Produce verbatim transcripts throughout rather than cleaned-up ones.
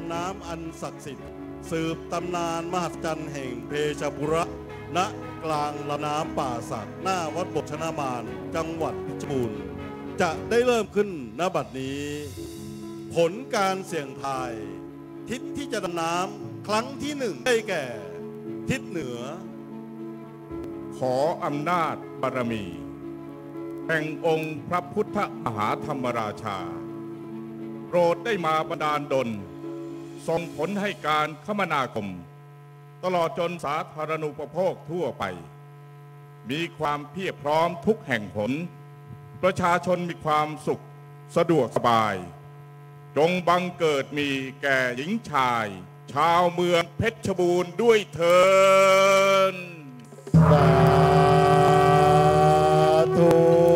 ำน้ำอันศักดิ์สิทธิ์สืบตำนานมหัศจรรย์แห่งเพชรบุรีณกลางลำน้ำป่าสักหน้าวัดบทชนามานจังหวัดเพชรบูรณ์จะได้เริ่มขึ้นณบัดนี้ผลการเสี่ยงทายทิศที่จะดำน้ำครั้งที่หนึ่งได้แก่ทิศเหนือขออำนาจบารมีแห่งองค์พระพุทธมหาธรรมราชาโปรดได้มาบันดาลดลส่งผลให้การคมนาคมตลอดจนสาธารณูปโภคทั่วไปมีความเพียบพร้อมทุกแห่งหนประชาชนมีความสุขสะดวกสบายจงบังเกิดมีแก่หญิงชายชาวเมืองเพชรบูรณ์ด้วยเถิดสาธุ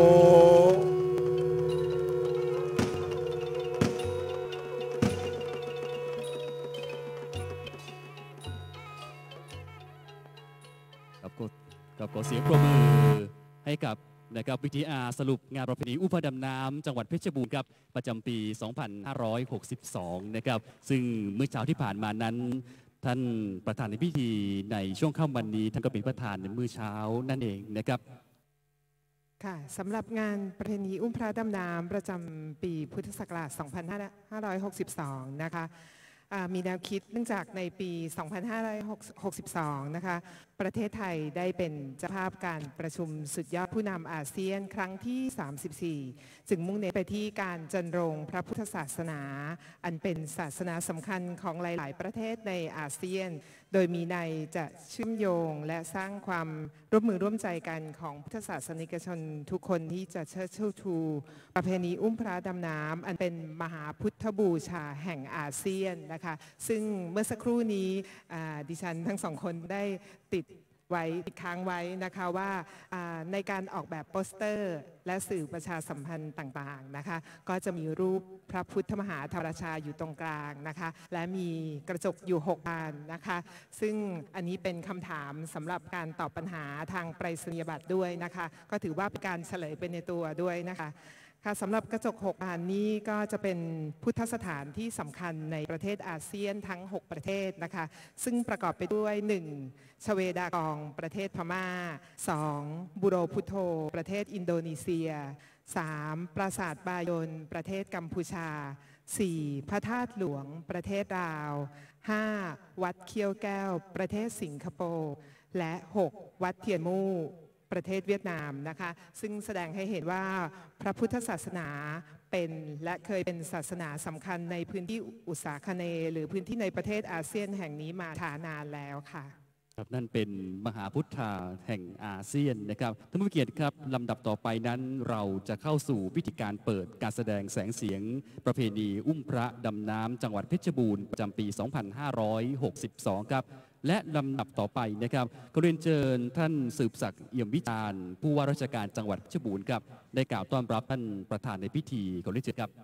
กับขอเสียงปรบมือให้กับนะครับวิทีอาร์สรุปงานประเพณีอุ้มพระดำน้ำจังหวัดเพชรบูรณ์ครับประจำปี สองพันห้าร้อยหกสิบสอง นะครับซึ่งเมื่อเช้าที่ผ่านมานั้นท่านประธานในพิธีในช่วงค่ำวันนี้ท่านก็เป็นประธานในมื้อเช้านั่นเองนะครับค่ะสำหรับงานประเพณีอุ้มพระดำน้ำประจำปีพุทธศักราช สองพันห้าร้อยหกสิบสอง นะคะมีแนวคิดเนื่องจากในปี สองพันห้าร้อยหกสิบสอง นะคะประเทศไทยได้เป็นเจ้าภาพการประชุมสุดยอดผู้นำอาเซียนครั้งที่ สามสิบสี่ จึงมุ่งเน้นไปที่การจรรรงพระพุทธศาสนาอันเป็นศาสนาสำคัญของหลายๆประเทศในอาเซียนโดยมีในจะเชื่อมโยงและสร้างความร่วมมือร่วมใจกันของพุทธศาสนิกชนทุกคนที่จะเชิดชูประเพณีอุ้มพระดำน้ำอันเป็นมหาพุทธบูชาแห่งอาเซียนนะคะซึ่งเมื่อสักครู่นี้ดิฉันทั้งสองคนได้ติดไว้ติดค้างไว้นะคะว่าในการออกแบบโปสเตอร์และสื่อประชาสัมพันธ์ต่างๆนะคะก็จะมีรูปพระพุทธมหาธรรมราชาอยู่ตรงกลางนะคะและมีกระจกอยู่หกบานนะคะซึ่งอันนี้เป็นคำถามสำหรับการตอบปัญหาทางไปรษณียบัตรด้วยนะคะก็ถือว่าเป็นการเฉลยเป็นในตัวด้วยนะคะค่ะสำหรับกระจกหกบานนี้ก็จะเป็นพุทธสถานที่สำคัญในประเทศอาเซียนทั้งหกประเทศนะคะซึ่งประกอบไปด้วยหนึ่งชเวดากองประเทศพม่าสองบุโรพุโธประเทศอินโดนีเซียสามปราสาทบายนประเทศกัมพูชาสี่พระธาตุหลวงประเทศลาวห้าวัดเขี้ยวแก้วประเทศสิงคโปร์และหกวัดเทียนมู่ประเทศเวียดนามนะคะซึ่งแสดงให้เห็นว่าพระพุทธศาสนาเป็นและเคยเป็นศาสนาสำคัญในพื้นที่อุษาคเนย์หรือพื้นที่ในประเทศอาเซียนแห่งนี้มาช้านานแล้วค่ะครับนั่นเป็นมหาพุทธาแห่งอาเซียนนะครับท่านผู้เกียรติครับลำดับต่อไปนั้นเราจะเข้าสู่พิธีการเปิดการแสดงแสงเสียงประเพณีอุ้มพระดำน้ำจังหวัดเพชรบูรณ์ประจำปี สองพันห้าร้อยหกสิบสอง ครับและลำดับต่อไปนะครับขอเรียนเชิญท่านสืบศักดิ์เอี่ยมวิจารณ์ผู้ว่าราชการจังหวัดเพชรบูรณ์ครับได้กล่าวต้อนรับท่านประธานในพิธีขอเรียนเชิญครับ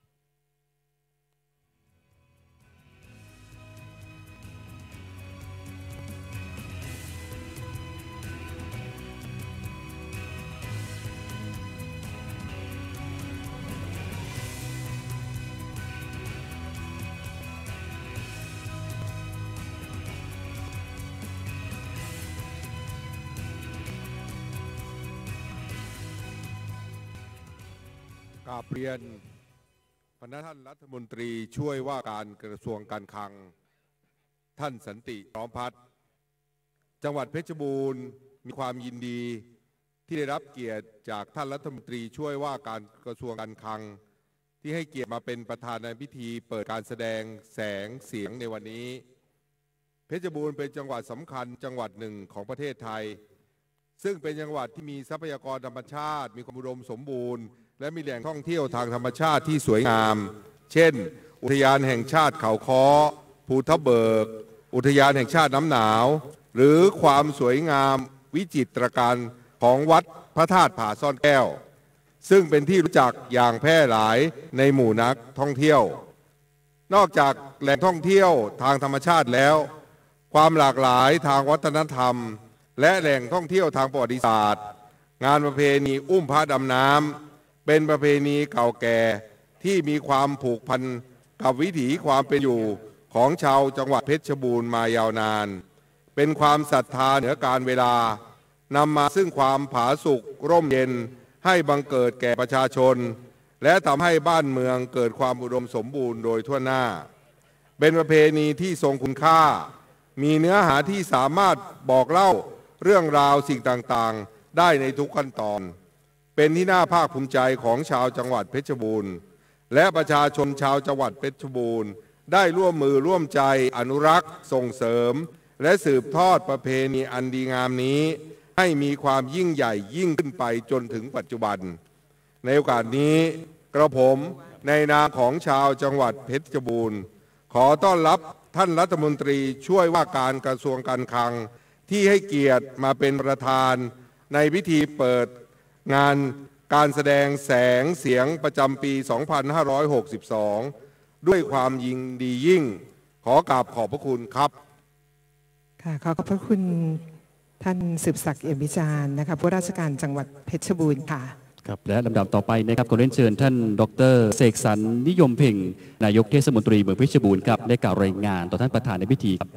กราบเรียนพระท่านรัฐมนตรีช่วยว่าการกระทรวงการคลังท่านสันติพร้อมพัฒน์จังหวัดเพชรบูรณ์มีความยินดีที่ได้รับเกียรติจากท่านรัฐมนตรีช่วยว่าการกระทรวงการคลังที่ให้เกียรติมาเป็นประธานในพิธีเปิดการแสดงแสงเสียงในวันนี้เพชรบูรณ์เป็นจังหวัดสำคัญจังหวัดหนึ่งของประเทศไทยซึ่งเป็นจังหวัดที่มีทรัพยากรธรรมชาติมีความอุดมสมบูรณ์และมีแหล่งท่องเที่ยวทางธรรมชาติที่สวยงามเช่นอุทยานแห่งชาติเขาค้อภูทับเบิกอุทยานแห่งชาติน้ำหนาวหรือความสวยงามวิจิตรการของวัดพระธาตุผาซ่อนแก้วซึ่งเป็นที่รู้จักอย่างแพร่หลายในหมู่นักท่องเที่ยวนอกจากแหล่งท่องเที่ยวทางธรรมชาติแล้วความหลากหลายทางวัฒนธรรมและแหล่งท่องเที่ยวทางประวัติศาสตร์งานประเพณีอุ้มพระดำน้ำเป็นประเพณีเก่าแก่ที่มีความผูกพันกับวิถีความเป็นอยู่ของชาวจังหวัดเพชรบูรณ์มายาวนานเป็นความศรัทธาเหนือการเวลานำมาซึ่งความผาสุกร่มเย็นให้บังเกิดแก่ประชาชนและทำให้บ้านเมืองเกิดความอุดมสมบูรณ์โดยทั่วหน้าเป็นประเพณีที่ทรงคุณค่ามีเนื้อหาที่สามารถบอกเล่าเรื่องราวสิ่งต่างๆได้ในทุกขั้นตอนเป็นที่น่าภาคภูมิใจของชาวจังหวัดเพชรบูรณ์และประชาชนชาวจังหวัดเพชรบูรณ์ได้ร่วมมือร่วมใจอนุรักษ์ส่งเสริมและสืบทอดประเพณีอันดีงามนี้ให้มีความยิ่งใหญ่ยิ่งขึ้นไปจนถึงปัจจุบันในโอกาสนี้กระผมในนามของชาวจังหวัดเพชรบูรณ์ขอต้อนรับท่านรัฐมนตรีช่วยว่าการกระทรวงการคลังที่ให้เกียรติมาเป็นประธานในพิธีเปิดงานการแสดงแสงเสียงประจำปี สองพันห้าร้อยหกสิบสอง ด้วยความยินดียิ่งขอกราบขอบพระคุณครับค่ะขอขอบพระคุณท่านสืบศักดิ์เอี่ยมวิจารณ์นะคะผู้ราชการจังหวัดเพชรบูรณ์ค่ะครับและลำดับต่อไปนะครับขอเรียนเชิญท่านดร.เสกสรรนิยมเพ่งนายกเทศมนตรีเมืองเพชรบูรณ์ครับได้กล่าวรายงานต่อท่านประธานในพิธีครับ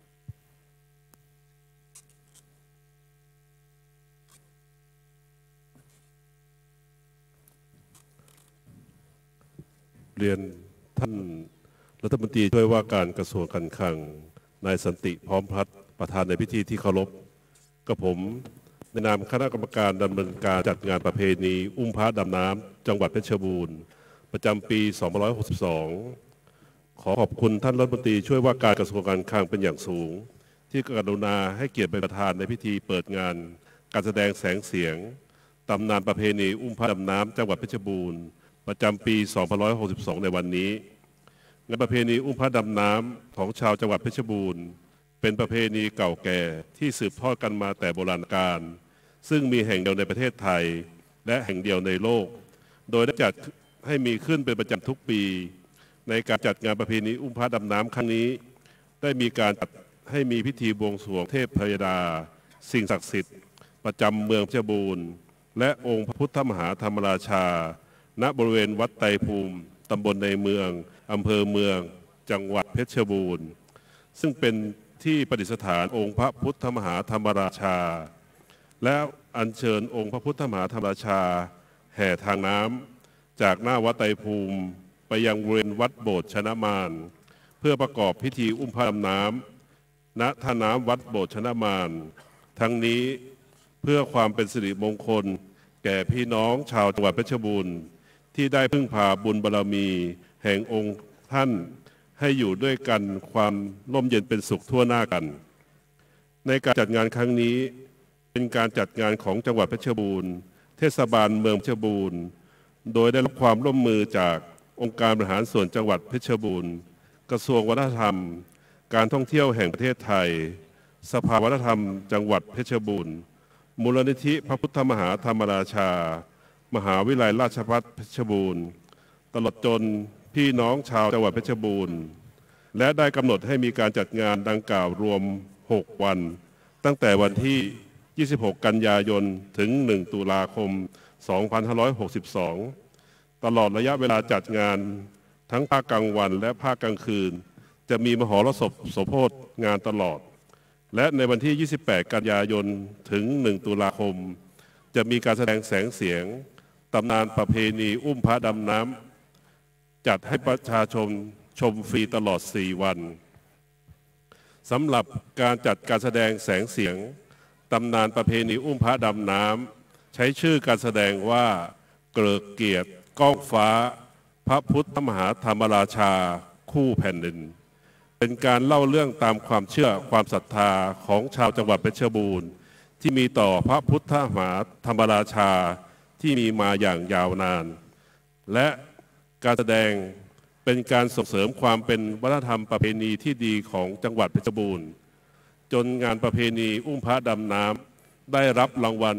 เรียนท่านรัฐมนตรีช่วยว่าการกระทรวงการคลังนายสันติพร้อมพัฒน์ประธานในพิธีที่เคารพกับผมในนามคณะกรรมการดำเนินการจัดงานประเพณีอุ้มพระดำน้ำจังหวัดเพชรบูรณ์ประจำปี สองพันห้าร้อยหกสิบสอง ขอขอบคุณท่านรัฐมนตรีช่วยว่าการกระทรวงการคลังเป็นอย่างสูงที่กรุณาให้เกียรติเป็นประธานในพิธีเปิดงานการแสดงแสงเสียงตำนานประเพณีอุ้มพระดำน้ำจังหวัดเพชรบูรณ์ประจำปี สองพันห้าร้อยหกสิบสอง ในวันนี้งานประเพณีอุ้มพระดำน้ำของชาวจังหวัดเพชรบูรณ์เป็นประเพณีเก่าแก่ที่สืบทอดกันมาแต่โบราณกาลซึ่งมีแห่งเดียวในประเทศไทยและแห่งเดียวในโลกโดยได้จัดให้มีขึ้นเป็นประจำทุกปีในการจัดงานประเพณีอุ้มพระดำน้ำครั้งนี้ได้มีการจัดให้มีพิธีบวงสรวงเทพพยดาสิ่งศักดิ์สิทธิ์ประจำเมืองเพชรบูรณ์และองค์พระพุทธมหาธรรมราชาณบริเวณวัดไตรภูมิตำบลในเมืองอำเภอเมืองจังหวัดเพชรบูรณ์ซึ่งเป็นที่ประดิษฐานองค์พระพุทธมหาธรรมราชาและอัญเชิญองค์พระพุทธมหาธรรมราชาแห่ทางน้ำจากหน้าวัดไตรภูมิไปยังบริเวณวัดโบสถ์ชนะมารเพื่อประกอบพิธีอุ้มพระดำน้ำณท่าน้ำวัดโบสถ์ชนะมารทั้งนี้เพื่อความเป็นสิริมงคลแก่พี่น้องชาวจังหวัดเพชรบูรณ์ที่ได้พึ่งพาบุญบารมีแห่งองค์ท่านให้อยู่ด้วยกันความร่มเย็นเป็นสุขทั่วหน้ากันในการจัดงานครั้งนี้เป็นการจัดงานของจังหวัดเพชรบูรณ์เทศบาลเมืองเพชรบูรณ์โดยได้รับความร่วมมือจากองค์การบริหารส่วนจังหวัดเพชรบูรณ์กระทรวงวัฒนธรรมการท่องเที่ยวแห่งประเทศไทยสภาวัฒนธรรมจังหวัดเพชรบูรณ์มูลนิธิพระพุทธมหาธรรมราชามหาวิทยาลัยราชภัฏเพชรบูรณ์ตลอดจนพี่น้องชาวจังหวัดเพชรบูรณ์และได้กำหนดให้มีการจัดงานดังกล่าวรวมหกวันตั้งแต่วันที่ยี่สิบหกกันยายนถึงหนึ่งตุลาคมสองพันห้าร้อยหกสิบสองตลอดระยะเวลาจัดงานทั้งภาคกลางวันและภาคกลางคืนจะมีมหรสพสมโภชงานตลอดและในวันที่ยี่สิบแปดกันยายนถึงหนึ่งตุลาคมจะมีการแสดงแสงเสียงตำนานประเพณีอุ้มพระดำน้ำจัดให้ประชาชนชมฟรีตลอดสี่วันสำหรับการจัดการแสดงแสงเสียงตำนานประเพณีอุ้มพระดำน้ำใช้ชื่อการแสดงว่าเกริกเกียรติก้องฟ้าพระพุทธมหาธรรมราชาคู่แผ่นดินเป็นการเล่าเรื่องตามความเชื่อความศรัทธาของชาวจังหวัดเพชรบูรณ์ที่มีต่อพระพุทธมหาธรรมราชาที่มีมาอย่างยาวนานและการแสดงเป็นการส่งเสริมความเป็นวัฒนธรรมประเพณีที่ดีของจังหวัดเพชรบูรณ์จนงานประเพณีอุ้มพระดำน้ำได้รับรางวัล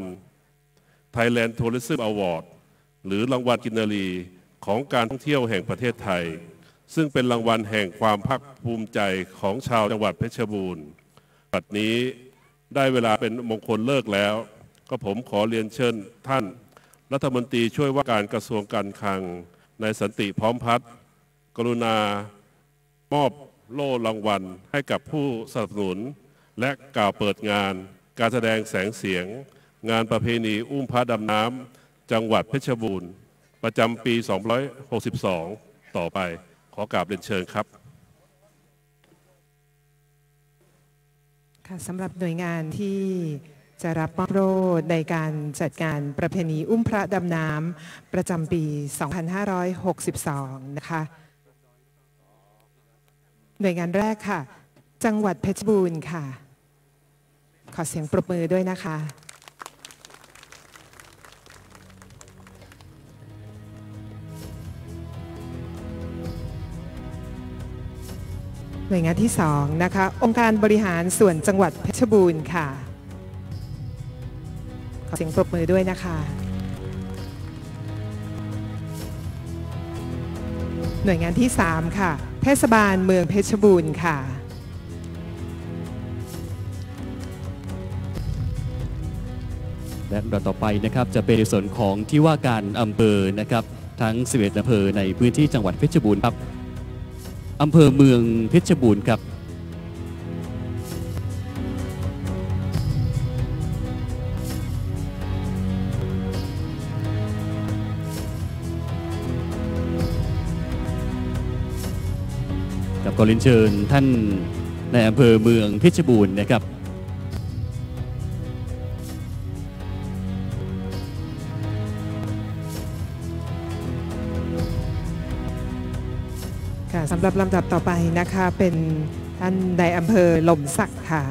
Thailand Tourism Award หรือรางวัลกินรีของการท่องเที่ยวแห่งประเทศไทยซึ่งเป็นรางวัลแห่งความภาคภูมิใจของชาวจังหวัดเพชรบูรณ์บัดนี้ได้เวลาเป็นมงคลเลิกแล้วก็ผมขอเรียนเชิญท่านรัฐมนตรีช่วยว่าการกระทรวงการคลังนายสันติพร้อมพัฒน์กรุณามอบโล่รางวัลให้กับผู้สนับสนุนและกล่าวเปิดงานการแสดงแสงเสียงงานประเพณีอุ้มพระดำน้ำจังหวัดเพชรบูรณ์ประจำปี สองพันห้าร้อยหกสิบสอง ต่อไปขอกราบเรียนเชิญครับค่ะสำหรับหน่วยงานที่จะรับมอบโล่ในการจัดการประเพณีอุ้มพระดำน้ำประจำปี สองพันห้าร้อยหกสิบสอง นะคะหน่วยงานแรกค่ะจังหวัดเพชรบูรณ์ค่ะขอเสียงปรบมือด้วยนะคะหน่วยงานที่สองนะคะองค์การบริหารส่วนจังหวัดเพชรบูรณ์ค่ะขอเสียงปรบมือด้วยนะคะหน่วยงานที่สามค่ะเทศบาลเมืองเพชรบูรณ์ค่ะและลำดับต่อไปนะครับจะเป็นในส่วนของที่ว่าการอำเภอนะครับทั้งสิบเอ็ดอำเภอในพื้นที่จังหวัดเพชรบูรณ์ครับอำเภอเมืองเพชรบูรณ์ครับกับขอเรียนเชิญท่านในอำเภอเมืองเพชรบูรณ์นะครับสำหรับลำดับต่อไปนะคะเป็นท่านในอำเภอหล่มสักค่ะ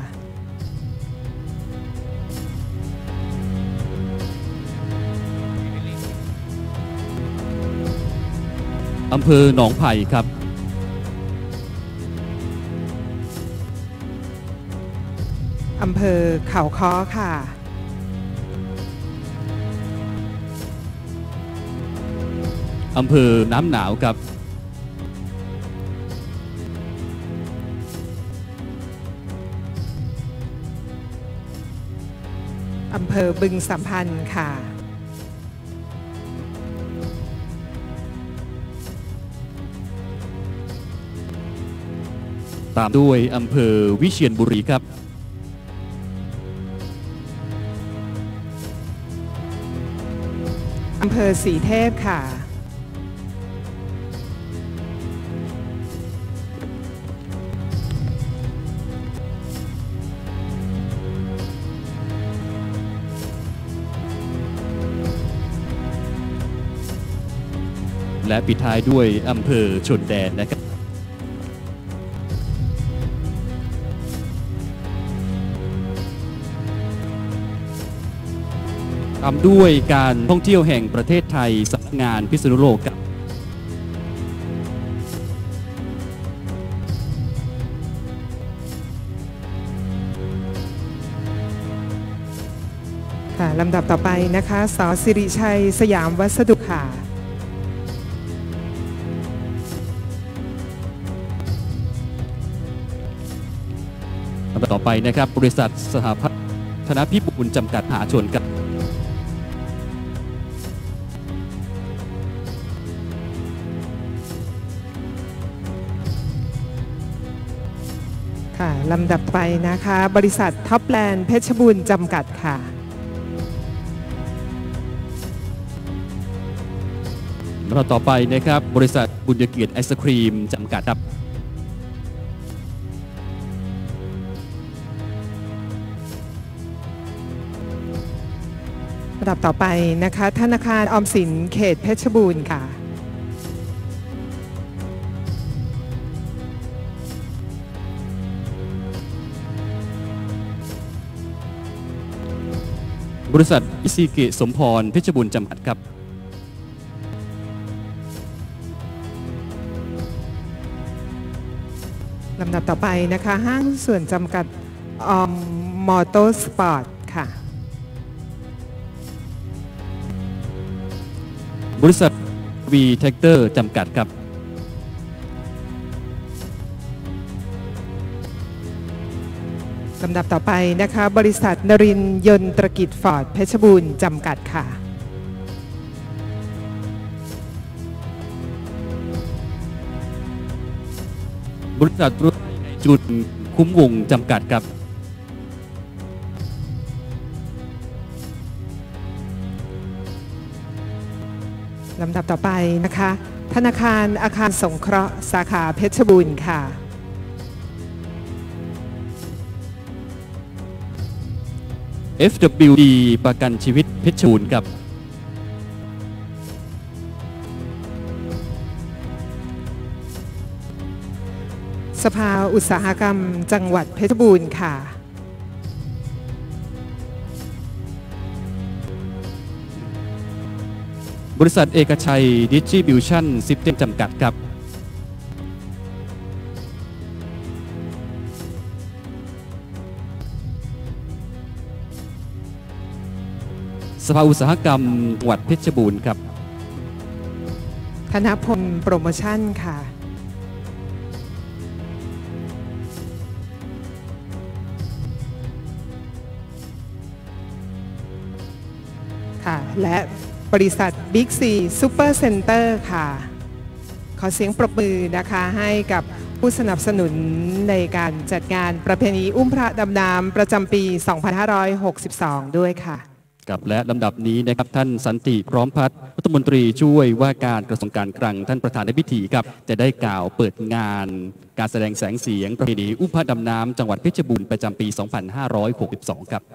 อำเภอหนองไผ่ครับอำเภอเขาค้อค่ะอำเภอน้ำหนาวครับอำเภอบึงสัมพันธ์ค่ะตามด้วยอำเภอวิเชียรบุรีครับอำเภอศรีเทพค่ะและปิดท้ายด้วยอำเภอชนแดนนะครับตามด้วยการท่องเที่ยวแห่งประเทศไทยสำนักงานพิษณุโลกครับค่ะลำดับต่อไปนะคะส.สิริชัยสยามวัสดุค่ะลำดับต่อไปนะครับบริษัทสหพัฒนพิบูลจำกัดมหาชนครับค่ะลำดับไปนะคะบริษัทท็อปแลนด์เพชรบูรณ์จำกัดค่ะลำดับต่อไปนะครับบริษัทบุญเกียรติไอศครีมจำกัดครับลำดับต่อไปนะคะธนาคารออมสินเขตเพชรบูรณ์ค่ะบริษัทอิซิเกะสมพรเพชรบูรณ์จำกัดครับลำดับต่อไปนะคะห้างส่วนจำกัดออมมอเตอร์สปอร์ตค่ะบริษัทวีแท็กเตอร์จำกัดครับลำดับต่อไปนะคะบริษัทนรินทร์ยนตรกิจฟอร์ดเพชรบูรณ์จำกัดค่ะบริษัทรถจุดคุ้มวงจำกัดครับลำดับต่อไปนะคะธนาคารอาคารสงเคราะห์สาขาเพชรบูรณ์ค่ะเอฟ ดับเบิลยู ดี ประกันชีวิตเพชรบูรณ์ครับสภาอุตสาหกรรมจังหวัดเพชรบูรณ์ค่ะบริษัทเอกชัยดิสทริบิวชั่นซิสเต็มจำกัดครับสภาอุตสาหกรรมจังหวัดเพชรบูรณ์ครับธนพลโปรโมชั่นค่ะค่ะและบริษัทบิ๊กซีซูเปอร์เซ็นเตอร์ค่ะขอเสียงปรบมือนะคะให้กับผู้สนับสนุนในการจัดงานประเพณีอุ้มพระดำน้ำประจำปี สองพันห้าร้อยหกสิบสอง ด้วยค่ะกับและลำดับนี้นะครับท่านสันติพร้อมพัฒน์รัฐมนตรีช่วยว่าการกระทรวงการคลังท่านประธานในพิธีครับจะได้กล่าวเปิดงานการแสดงแสงเสียงประเพณีอุ้มพระดำน้ำจังหวัดเพชรบูรณ์ประจำปี สองพันห้าร้อยหกสิบสอง ครับ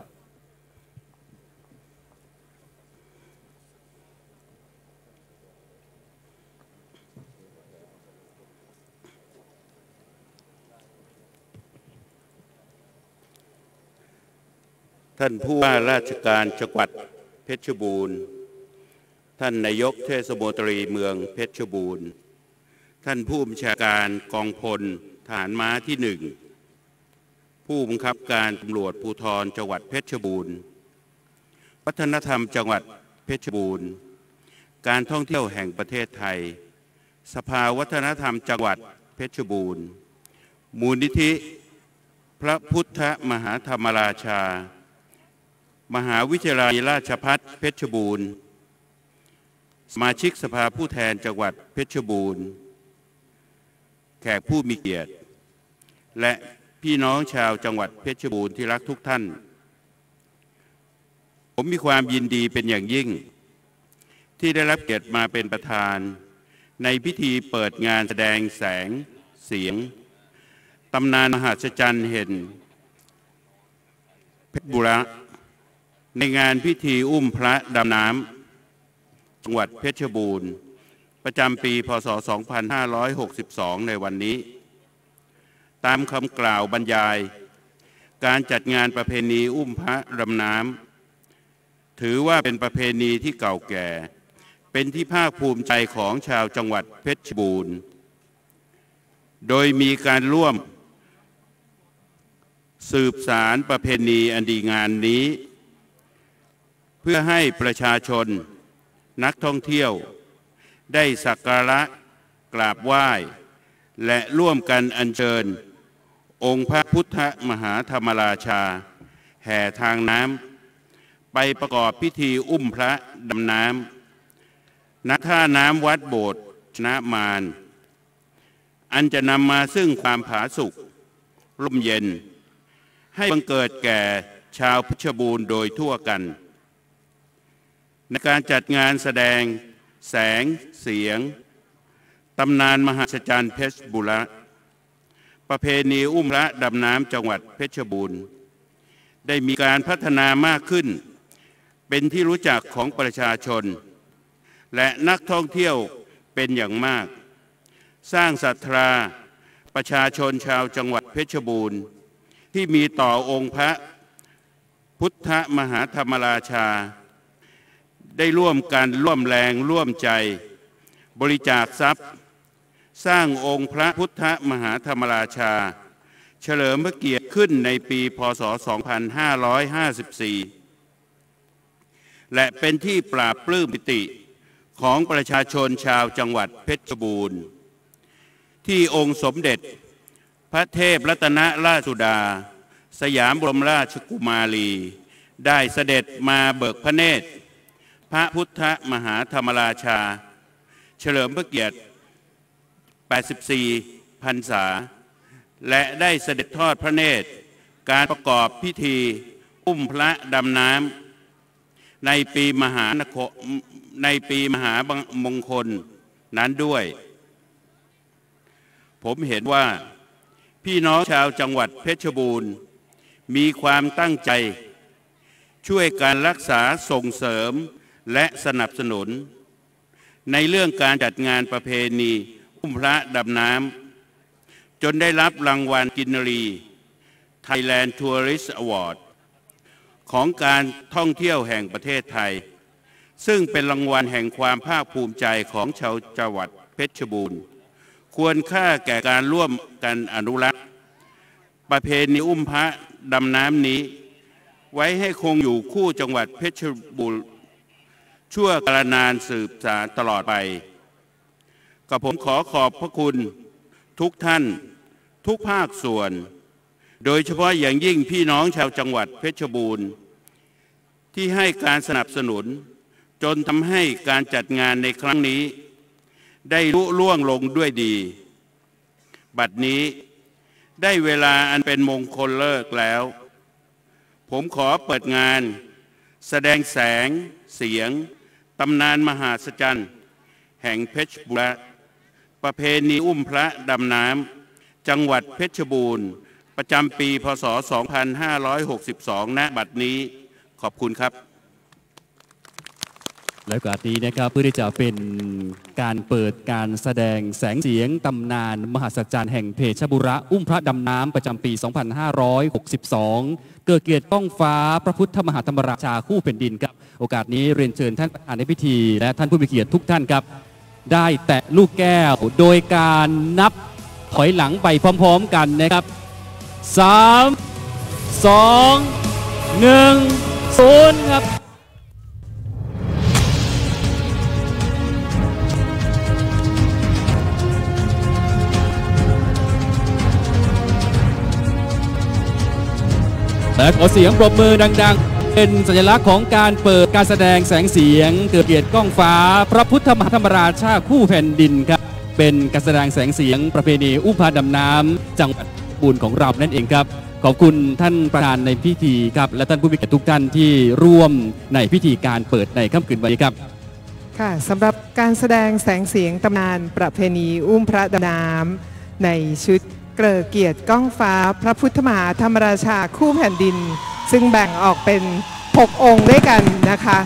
ท่านผู้ว่าราชการจังหวัดเพชรบูรณ์ท่านนายกเทศมนตรีเมืองเพชรบูรณ์ท่านผู้บัญชาการกองพลทหารม้าที่หนึ่งผู้บังคับการตำรวจภูธรจังหวัดเพชรบูรณ์วัฒนธรรมจังหวัดเพชรบูรณ์การท่องเที่ยวแห่งประเทศไทยสภาวัฒนธรรมจังหวัดเพชรบูรณ์มูลนิธิพระพุทธมหาธรรมราชามหาวิทยาลัยราชภัฏเพชรบูรณ์สมาชิกสภาผู้แทนจังหวัดเพชรบูรณ์แขกผู้มีเกียรติและพี่น้องชาวจังหวัดเพชรบูรณ์ที่รักทุกท่านผมมีความยินดีเป็นอย่างยิ่งที่ได้รับเกียรติมาเป็นประธานในพิธีเปิดงานแสดงแสงเสียงตำนานมหัศจรรย์แห่งเพชรบุรีในงานพิธีอุ้มพระดำน้ำจังหวัดเพชรบูรณ์ประจำปีพ.ศ. สองพันห้าร้อยหกสิบสอง ในวันนี้ตามคำกล่าวบรรยายการจัดงานประเพณีอุ้มพระดำน้ำถือว่าเป็นประเพณีที่เก่าแก่เป็นที่ภาคภูมิใจของชาวจังหวัดเพชรบูรณ์โดยมีการร่วมสืบสารประเพณีอันดีงามนี้เพื่อให้ประชาชนนักท่องเที่ยวได้สักการะกราบไหว้และร่วมกันอัญเชิญองค์พระพุทธมหาธรรมราชาแห่ทางน้ำไปประกอบพิธีอุ้มพระดำน้ำณท่าน้ำวัดโบสถ์ชนะมารอันจะนำมาซึ่งความผาสุกร่มเย็นให้บังเกิดแก่ชาวเพชรบูรณ์โดยทั่วกันในการจัดงานแสดงแสงเสียงตำนานมหัศจรรย์เพชรบุรีประเพณีอุ้มพระดำน้ำจังหวัดเพชรบูรณ์ได้มีการพัฒนามากขึ้นเป็นที่รู้จักของประชาชนและนักท่องเที่ยวเป็นอย่างมากสร้างศรัทธาประชาชนชาวจังหวัดเพชรบูรณ์ที่มีต่อองค์พระพุทธมหาธรรมราชาได้ร่วมกันร่วมแรงร่วมใจบริจาคทรัพย์สร้างองค์พระพุทธมหาธรรมราชาเฉลิมพระเกียรติขึ้นในปีพ.ศ. สองพันห้าร้อยห้าสิบสี่และเป็นที่ปราบปลื้มปิติของประชาชนชาวจังหวัดเพชรบูรณ์ที่องค์สมเด็จพระเทพรัตนราชสุดาสยามบรมราชกุมารีได้เสด็จมาเบิกพระเนตรพระพุทธมหาธรรมราชาเฉลิมพระเกียรติแปดสิบสี่พรรษาและได้เสด็จทอดพระเนตรการประกอบพิธีอุ้มพระดำน้ำในปีมหานครในปีมหามงคลนั้นด้วยผมเห็นว่าพี่น้องชาวจังหวัดเพชรบูรณ์มีความตั้งใจช่วยการรักษาส่งเสริมและสนับสนุนในเรื่องการจัดงานประเพณีอุ้มพระดำน้ำจนได้รับรางวัลกินรี Thailand Tourist Award ของการท่องเที่ยวแห่งประเทศไทยซึ่งเป็นรางวัลแห่งความภาคภูมิใจของชาวจังหวัดเพชรบูรณ์ควรค่าแก่การร่วมกันอนุรักษ์ประเพณีอุ้มพระดำน้ำนี้ไว้ให้คงอยู่คู่จังหวัดเพชรบูรณ์ชั่วกาลนานสืบสานตลอดไปกับผมขอขอบพระคุณทุกท่านทุกภาคส่วนโดยเฉพาะอย่างยิ่งพี่น้องชาวจังหวัดเพชรบูรณ์ที่ให้การสนับสนุนจนทำให้การจัดงานในครั้งนี้ได้ลุล่วงลงด้วยดีบัดนี้ได้เวลาอันเป็นมงคลเลิกแล้วผมขอเปิดงานแสดงแสงเสียงตำนานมหาศจรรย์แห่งเพชรบุรีประเพณีอุ้มพระดำน้ำจังหวัดเพชรบูรณ์ประจำปีพ.ศ. สองพันห้าร้อยหกสิบสอง ณ บัดนี้ขอบคุณครับและโอกาสนี้นะครับเพื่อที่จะเป็นการเปิดการแสดงแสงเสียงตำนานมหัศจรรย์แห่งเพชรบุรีอุ้มพระดำน้ำประจำปี สองพันห้าร้อยหกสิบสอง เกิดเกียรติก้องฟ้าพระพุทธมหาธรรมราชาคู่แผ่นดินครับโอกาสนี้เรียนเชิญท่านประธานในพิธีและท่านผู้มีเกียรติทุกท่านครับได้แตะลูกแก้วโดยการนับถอยหลังไปพร้อมๆกันนะครับสาม สอง หนึ่ง ศูนย์ครับและขอเสียงปรบมือดังๆเป็นสัญลักษณ์ของการเปิดการแสดงแสงเสียงเกิดเกียรติก้องฟ้าพระพุทธมหาธรรมราชาคู่แผ่นดินครับเป็นการแสดงแสงเสียงประเพณีอุ้มพระดำน้ำจังหวัดบุรีของเรานั่นเองครับขอบคุณท่านประธานในพิธีครับและท่านผู้มีเกียรติทุกท่านที่ร่วมในพิธีการเปิดในค่ำคืนวันนี้ครับค่ะสำหรับการแสดงแสงเสียงตำนานประเพณีอุ้มพระดำน้ำในชุดเกลือเกียรติก้องฟ้าพระพุทธมหาธรรมราชาคู่แผ่นดินซึ่งแบ่งออกเป็นหกองค์ด้วยกันนะคะ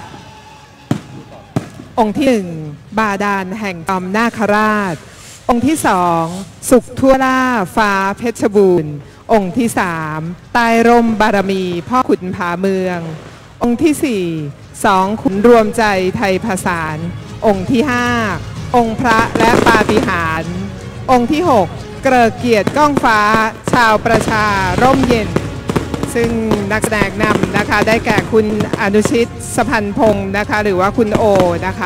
องค์ที่หนึ่งบาดาลแห่งจอมนาคราชองค์ที่สองสุขทั่วล่าฟ้าเพชรบูรณ์องค์ที่สามใต้ร่มบารมีพ่อขุนผาเมืององค์ที่สี่สองขุนรวมใจไทยผสานองค์ที่ห้าองค์พระและปาฏิหาริย์องค์ที่หกเกลือเกียรติก้องฟ้าชาวประชาร่มเย็นซึ่งนักแสดงนำนะคะได้แก่คุณอนุชิตสพันพงศ์นะคะหรือว่าคุณโอนะคะ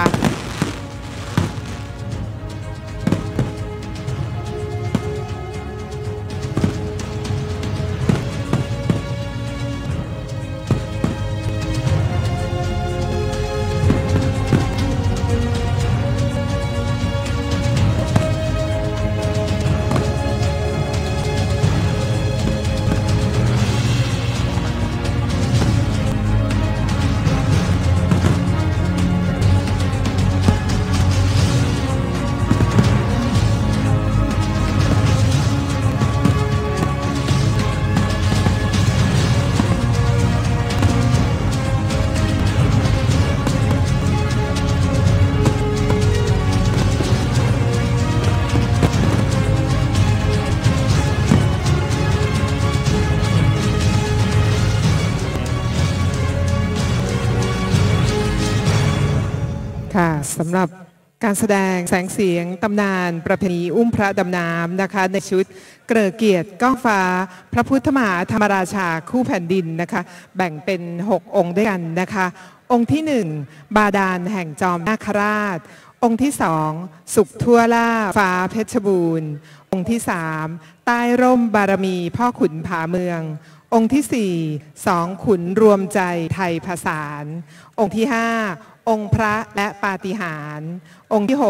ค่ะสำหรับการแสดงแสงเสียงตำนานประเพณีอุ้มพระดำน้ำนะคะในชุดเกลือเกียรติก้องฟ้าพระพุทธมหาธรรมราชาคู่แผ่นดินนะคะแบ่งเป็นหกองค์ด้วยกันนะคะองค์ที่หนึ่งบาดาลแห่งจอมนาคราชองค์ที่สองสุขทั่วล่าฟ้าเพชรบูรณ์องค์ที่สามใต้ร่มบารมีพ่อขุนผาเมืององค์ที่สี่สองขุนรวมใจไทยผสานองค์ที่ห้าองค์พระและปาฏิหาริย์องค์ที่หก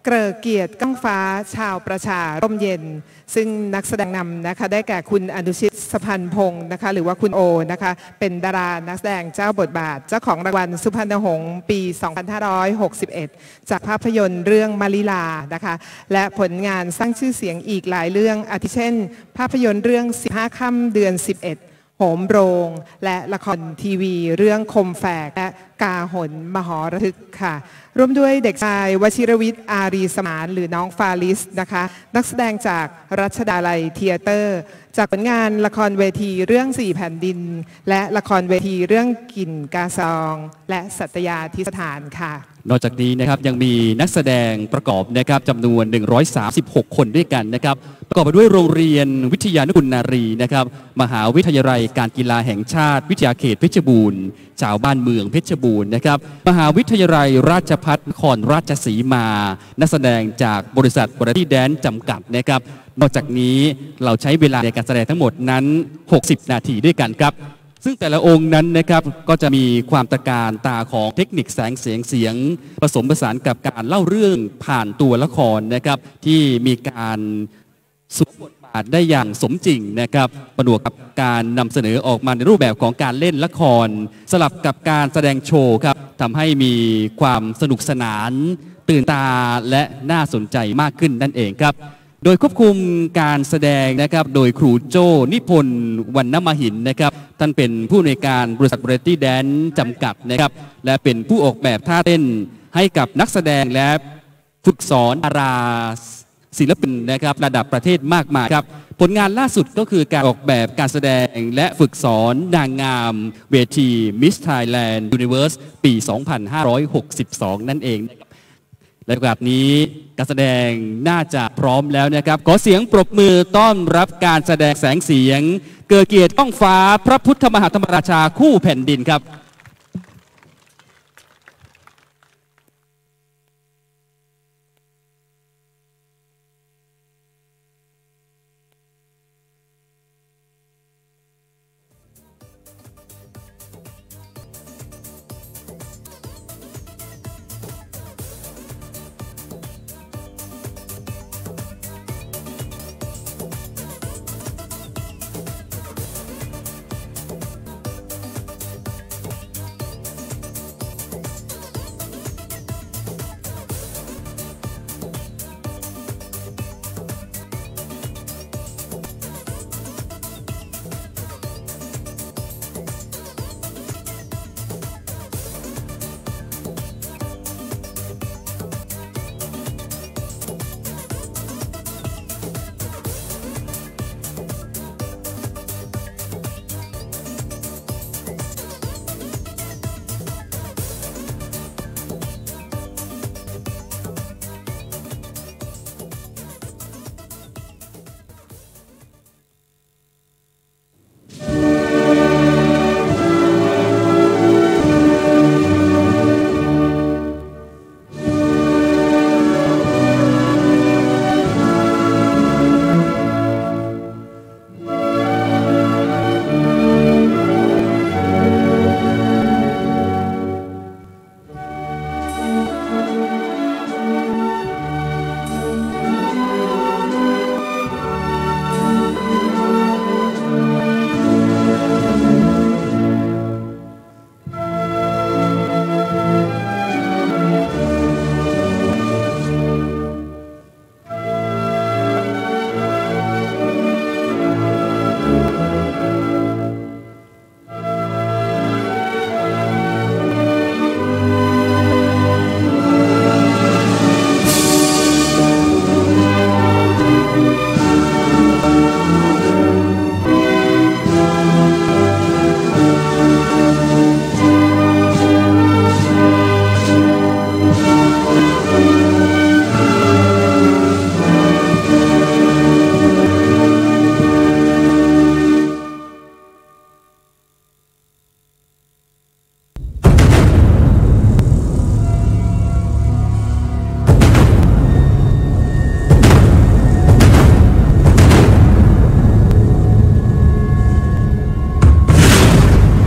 เกรอเกียรติก้องฟ้าชาวประชาร่มเย็นซึ่งนักแสดงนำนะคะได้แก่คุณอนุชิตสพันพงศ์นะคะหรือว่าคุณโอนะคะเป็นดารานักแสดงเจ้าบทบาทเจ้าของรางวัลสุพรรณหงษ์ปี สองพันห้าร้อยหกสิบเอ็ด จากภาพยนตร์เรื่องมาริลานะคะและผลงานสร้างชื่อเสียงอีกหลายเรื่องอาทิเช่นภาพยนตร์เรื่องสิบห้าค่ำเดือนสิบเอ็ดโหมโรงและละครทีวีเรื่องคมแฝกและกาหนมหรทึกค่ะร่วมด้วยเด็กชายวชิรวิทย์อารีสมานหรือน้องฟาลิสนะคะนักแสดงจากรัชดาลัยเธียเตอร์จากผลงานละครเวทีเรื่องสี่แผ่นดินและละครเวทีเรื่องกลิ่นกาซองและสัตยาธิสถานค่ะนอกจากนี้นะครับยังมีนักแสดงประกอบนะครับจำนวนหนึ่งร้อยสามสิบหกคนด้วยกันนะครับประกอบไปด้วยโรงเรียนวิทยานุกูลนารีนะครับมหาวิทยาลัยการกีฬาแห่งชาติวิทยาเขตเพชรบูรณ์ชาวบ้านเมืองเพชรบูรณ์นะครับมหาวิทยาลัยราชภัฏนครราชสีมานักแสดงจากบริษัทบริษัทแดนจำกัดนะครับนอกจากนี้เราใช้เวลาในการแสดงทั้งหมดนั้นหกสิบนาทีด้วยกันครับซึ่งแต่ละองค์นั้นนะครับก็จะมีความตระการตาของเทคนิคแสงเสียงเสียงผสมผสานกับการเล่าเรื่องผ่านตัวละครนะครับที่มีการสวมบทบาทได้อย่างสมจริงนะครับประนวกกับการนำเสนอออกมาในรูปแบบของการเล่นละครสลับกับการแสดงโชว์ครับทำให้มีความสนุกสนานตื่นตาและน่าสนใจมากขึ้นนั่นเองครับโดยควบคุมการแสดงนะครับโดยครูโจ้นิพนธ์วรรณมหินนะครับท่านเป็นผู้อำนวยการบริษัทบริษัทแดนจำกัดนะครับและเป็นผู้ออกแบบท่าเต้นให้กับนักแสดงและฝึกสอนดาราศิลปินนะครับระดับประเทศมากมายครับผลงานล่าสุดก็คือการออกแบบการแสดงและฝึกสอนนางงามเวที Miss Thailand Universe ปี สองพันห้าร้อยหกสิบสอง นั่นเองและโอกาสนี้การแสดงน่าจะพร้อมแล้วนะครับขอเสียงปรบมือต้อนรับการแสดงแสงเสียงเกิดเกียรติก้องฟ้าพระพุทธมหาธรรมราชาคู่แผ่นดินครับ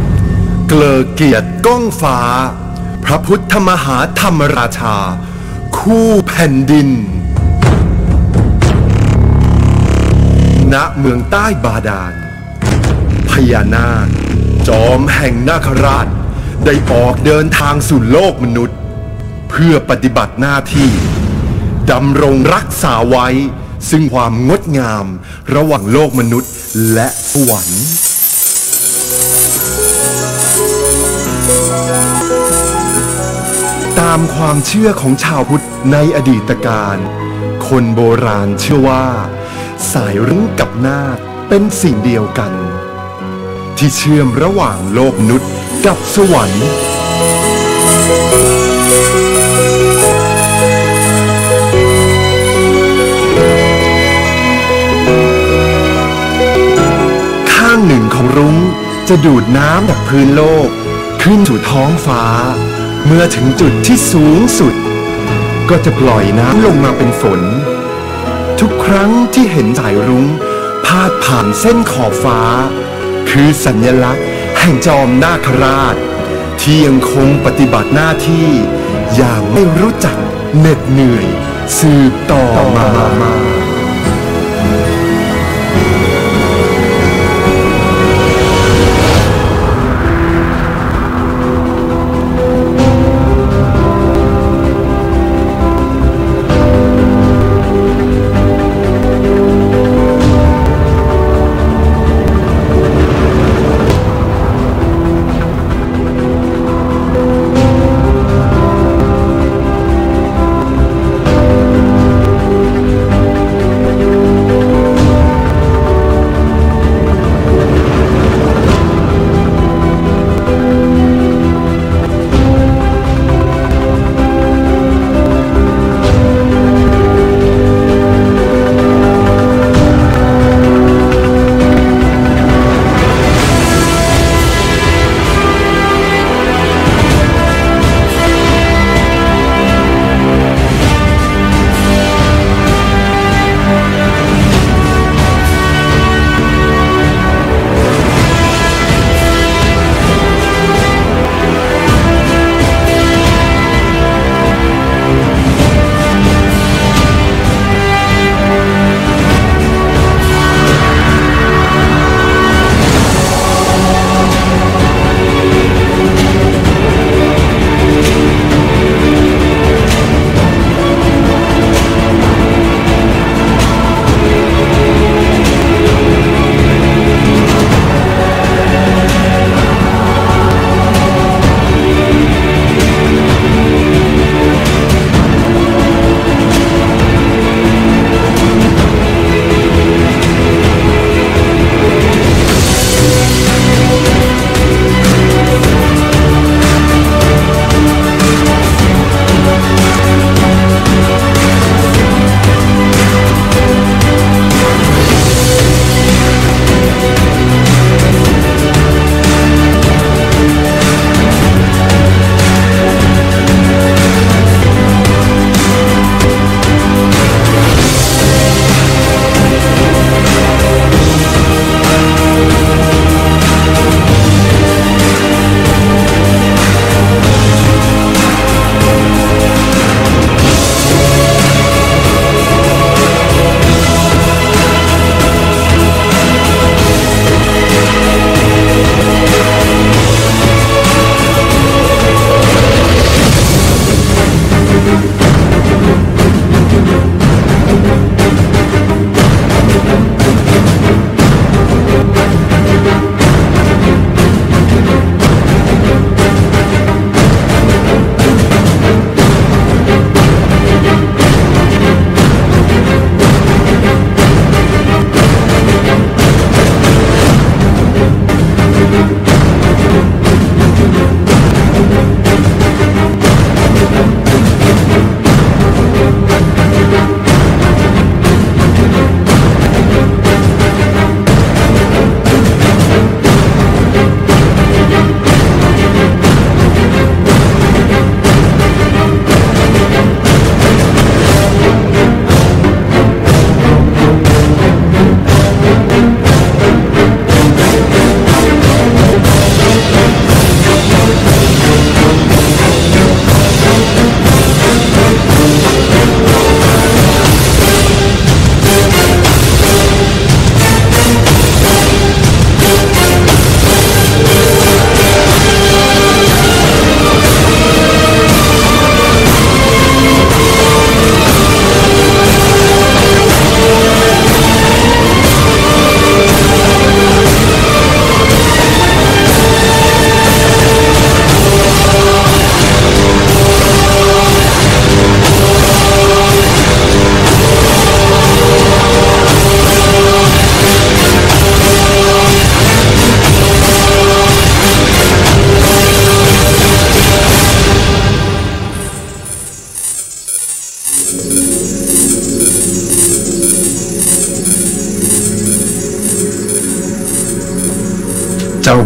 เกลอเกียรติก้องฟ้าพระพุทธมหาธรรมราชาคู่แผ่นดินณเมืองใต้บาดาลพญานาคจอมแห่งนาคราชได้ออกเดินทางสู่โลกมนุษย์เพื่อปฏิบัติหน้าที่ดำรงรักษาไว้ซึ่งความงดงามระหว่างโลกมนุษย์และสวรรค์ตามความเชื่อของชาวพุทธในอดีตการคนโบราณเชื่อว่าสายรุ้งกับนาคเป็นสิ่งเดียวกันที่เชื่อมระหว่างโลกมนุษย์กับสวรรค์ข้างหนึ่งของรุ้งจะดูดน้ำจากพื้นโลกขึ้นสู่ท้องฟ้าเมื่อถึงจุดที่สูงสุดก็จะปล่อยน้ำลงมาเป็นฝนทุกครั้งที่เห็นสายรุ้งพาดผ่านเส้นขอบฟ้าคือสัญลักษณ์แห่งจอมนาคราชที่ยังคงปฏิบัติหน้าที่อย่างไม่รู้จักเหน็ดเหนื่อยสืบต่อมา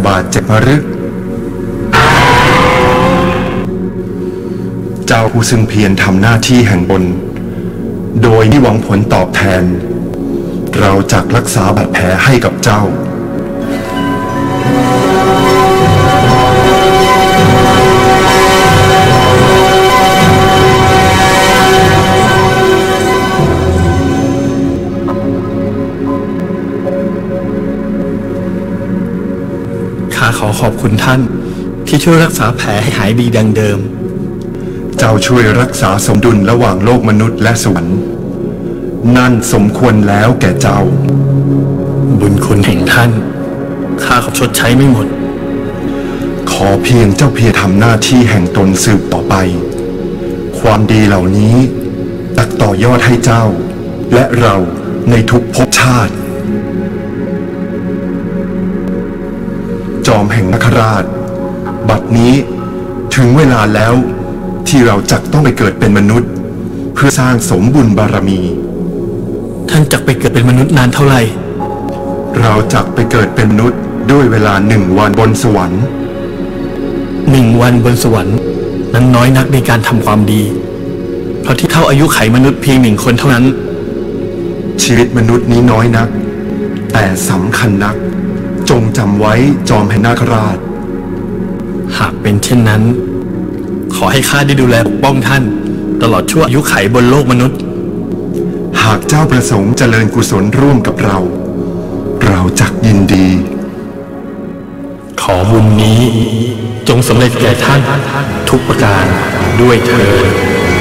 บาดเจ็บหรือเจ้าผู้ซึ่งเพียรทำหน้าที่แห่งตนโดยไม่หวังผลตอบแทนเราจักรักษาบาดแผลให้กับเจ้าข้าขอขอบคุณท่านที่ช่วยรักษาแผลให้หายดีดังเดิมเจ้าช่วยรักษาสมดุลระหว่างโลกมนุษย์และสวรรค์นั่นสมควรแล้วแก่เจ้าบุญคุณแห่งท่านข้าขอชดใช้ไม่หมดขอเพียงเจ้าเพียรทำหน้าที่แห่งตนสืบต่อไปความดีเหล่านี้ตักต่อยอดให้เจ้าและเราในทุกภพชาติจอมแห่งนคราชบัดนี้ถึงเวลาแล้วที่เราจักต้องไปเกิดเป็นมนุษย์เพื่อสร้างสมบุญบารมีท่านจักไปเกิดเป็นมนุษย์นานเท่าไหร่เราจักไปเกิดเป็นมนุษย์ด้วยเวลาหนึ่งวันบนสวรรค์หนึ่งวันบนสวรรค์นั้นน้อยนักในการทำความดีเพราะที่เท่าอายุไขมนุษย์เพียงหนึ่งคนเท่านั้นชีวิตมนุษย์นี้น้อยนักแต่สำคัญนักจงจำไว้จอมแห่งนาคราชหากเป็นเช่นนั้นขอให้ข้าได้ดูแลปกป้องท่านตลอดชั่วอายุไขบนโลกมนุษย์หากเจ้าประสงค์เจริญกุศลร่วมกับเราเราจักยินดีขอบุญนี้จงสำเร็จแก่ท่านทุกประการด้วยเถิด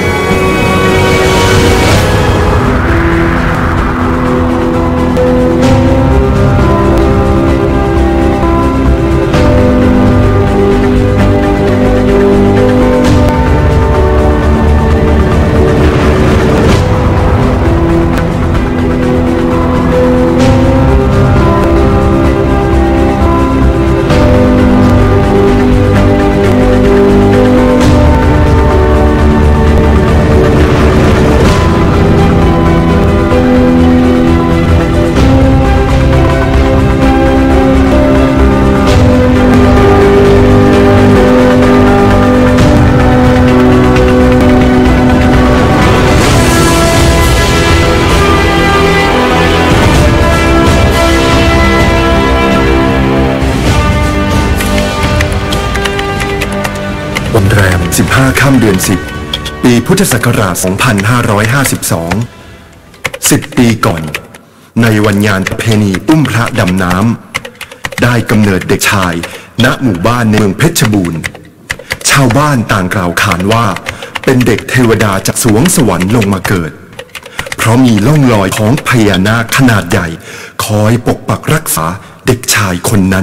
สิบห้าค่ำเดือนสิบปีพุทธศักราชสองพันห้าร้อยห้าสิบสอง สิบปีก่อนในวันงานประเพณีอุ้มพระดำน้ำได้กำเนิดเด็กชายณหมู่บ้านในเมืองเพชรบูรณ์ชาวบ้านต่างกล่าวขานว่าเป็นเด็กเทวดาจากสวงสวรรค์ลงมาเกิดเพราะมีล่องรอยของพญานาคขนาดใหญ่คอยปกปักรักษาเด็กชายคนนั้น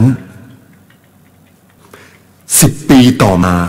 สิบปีต่อมา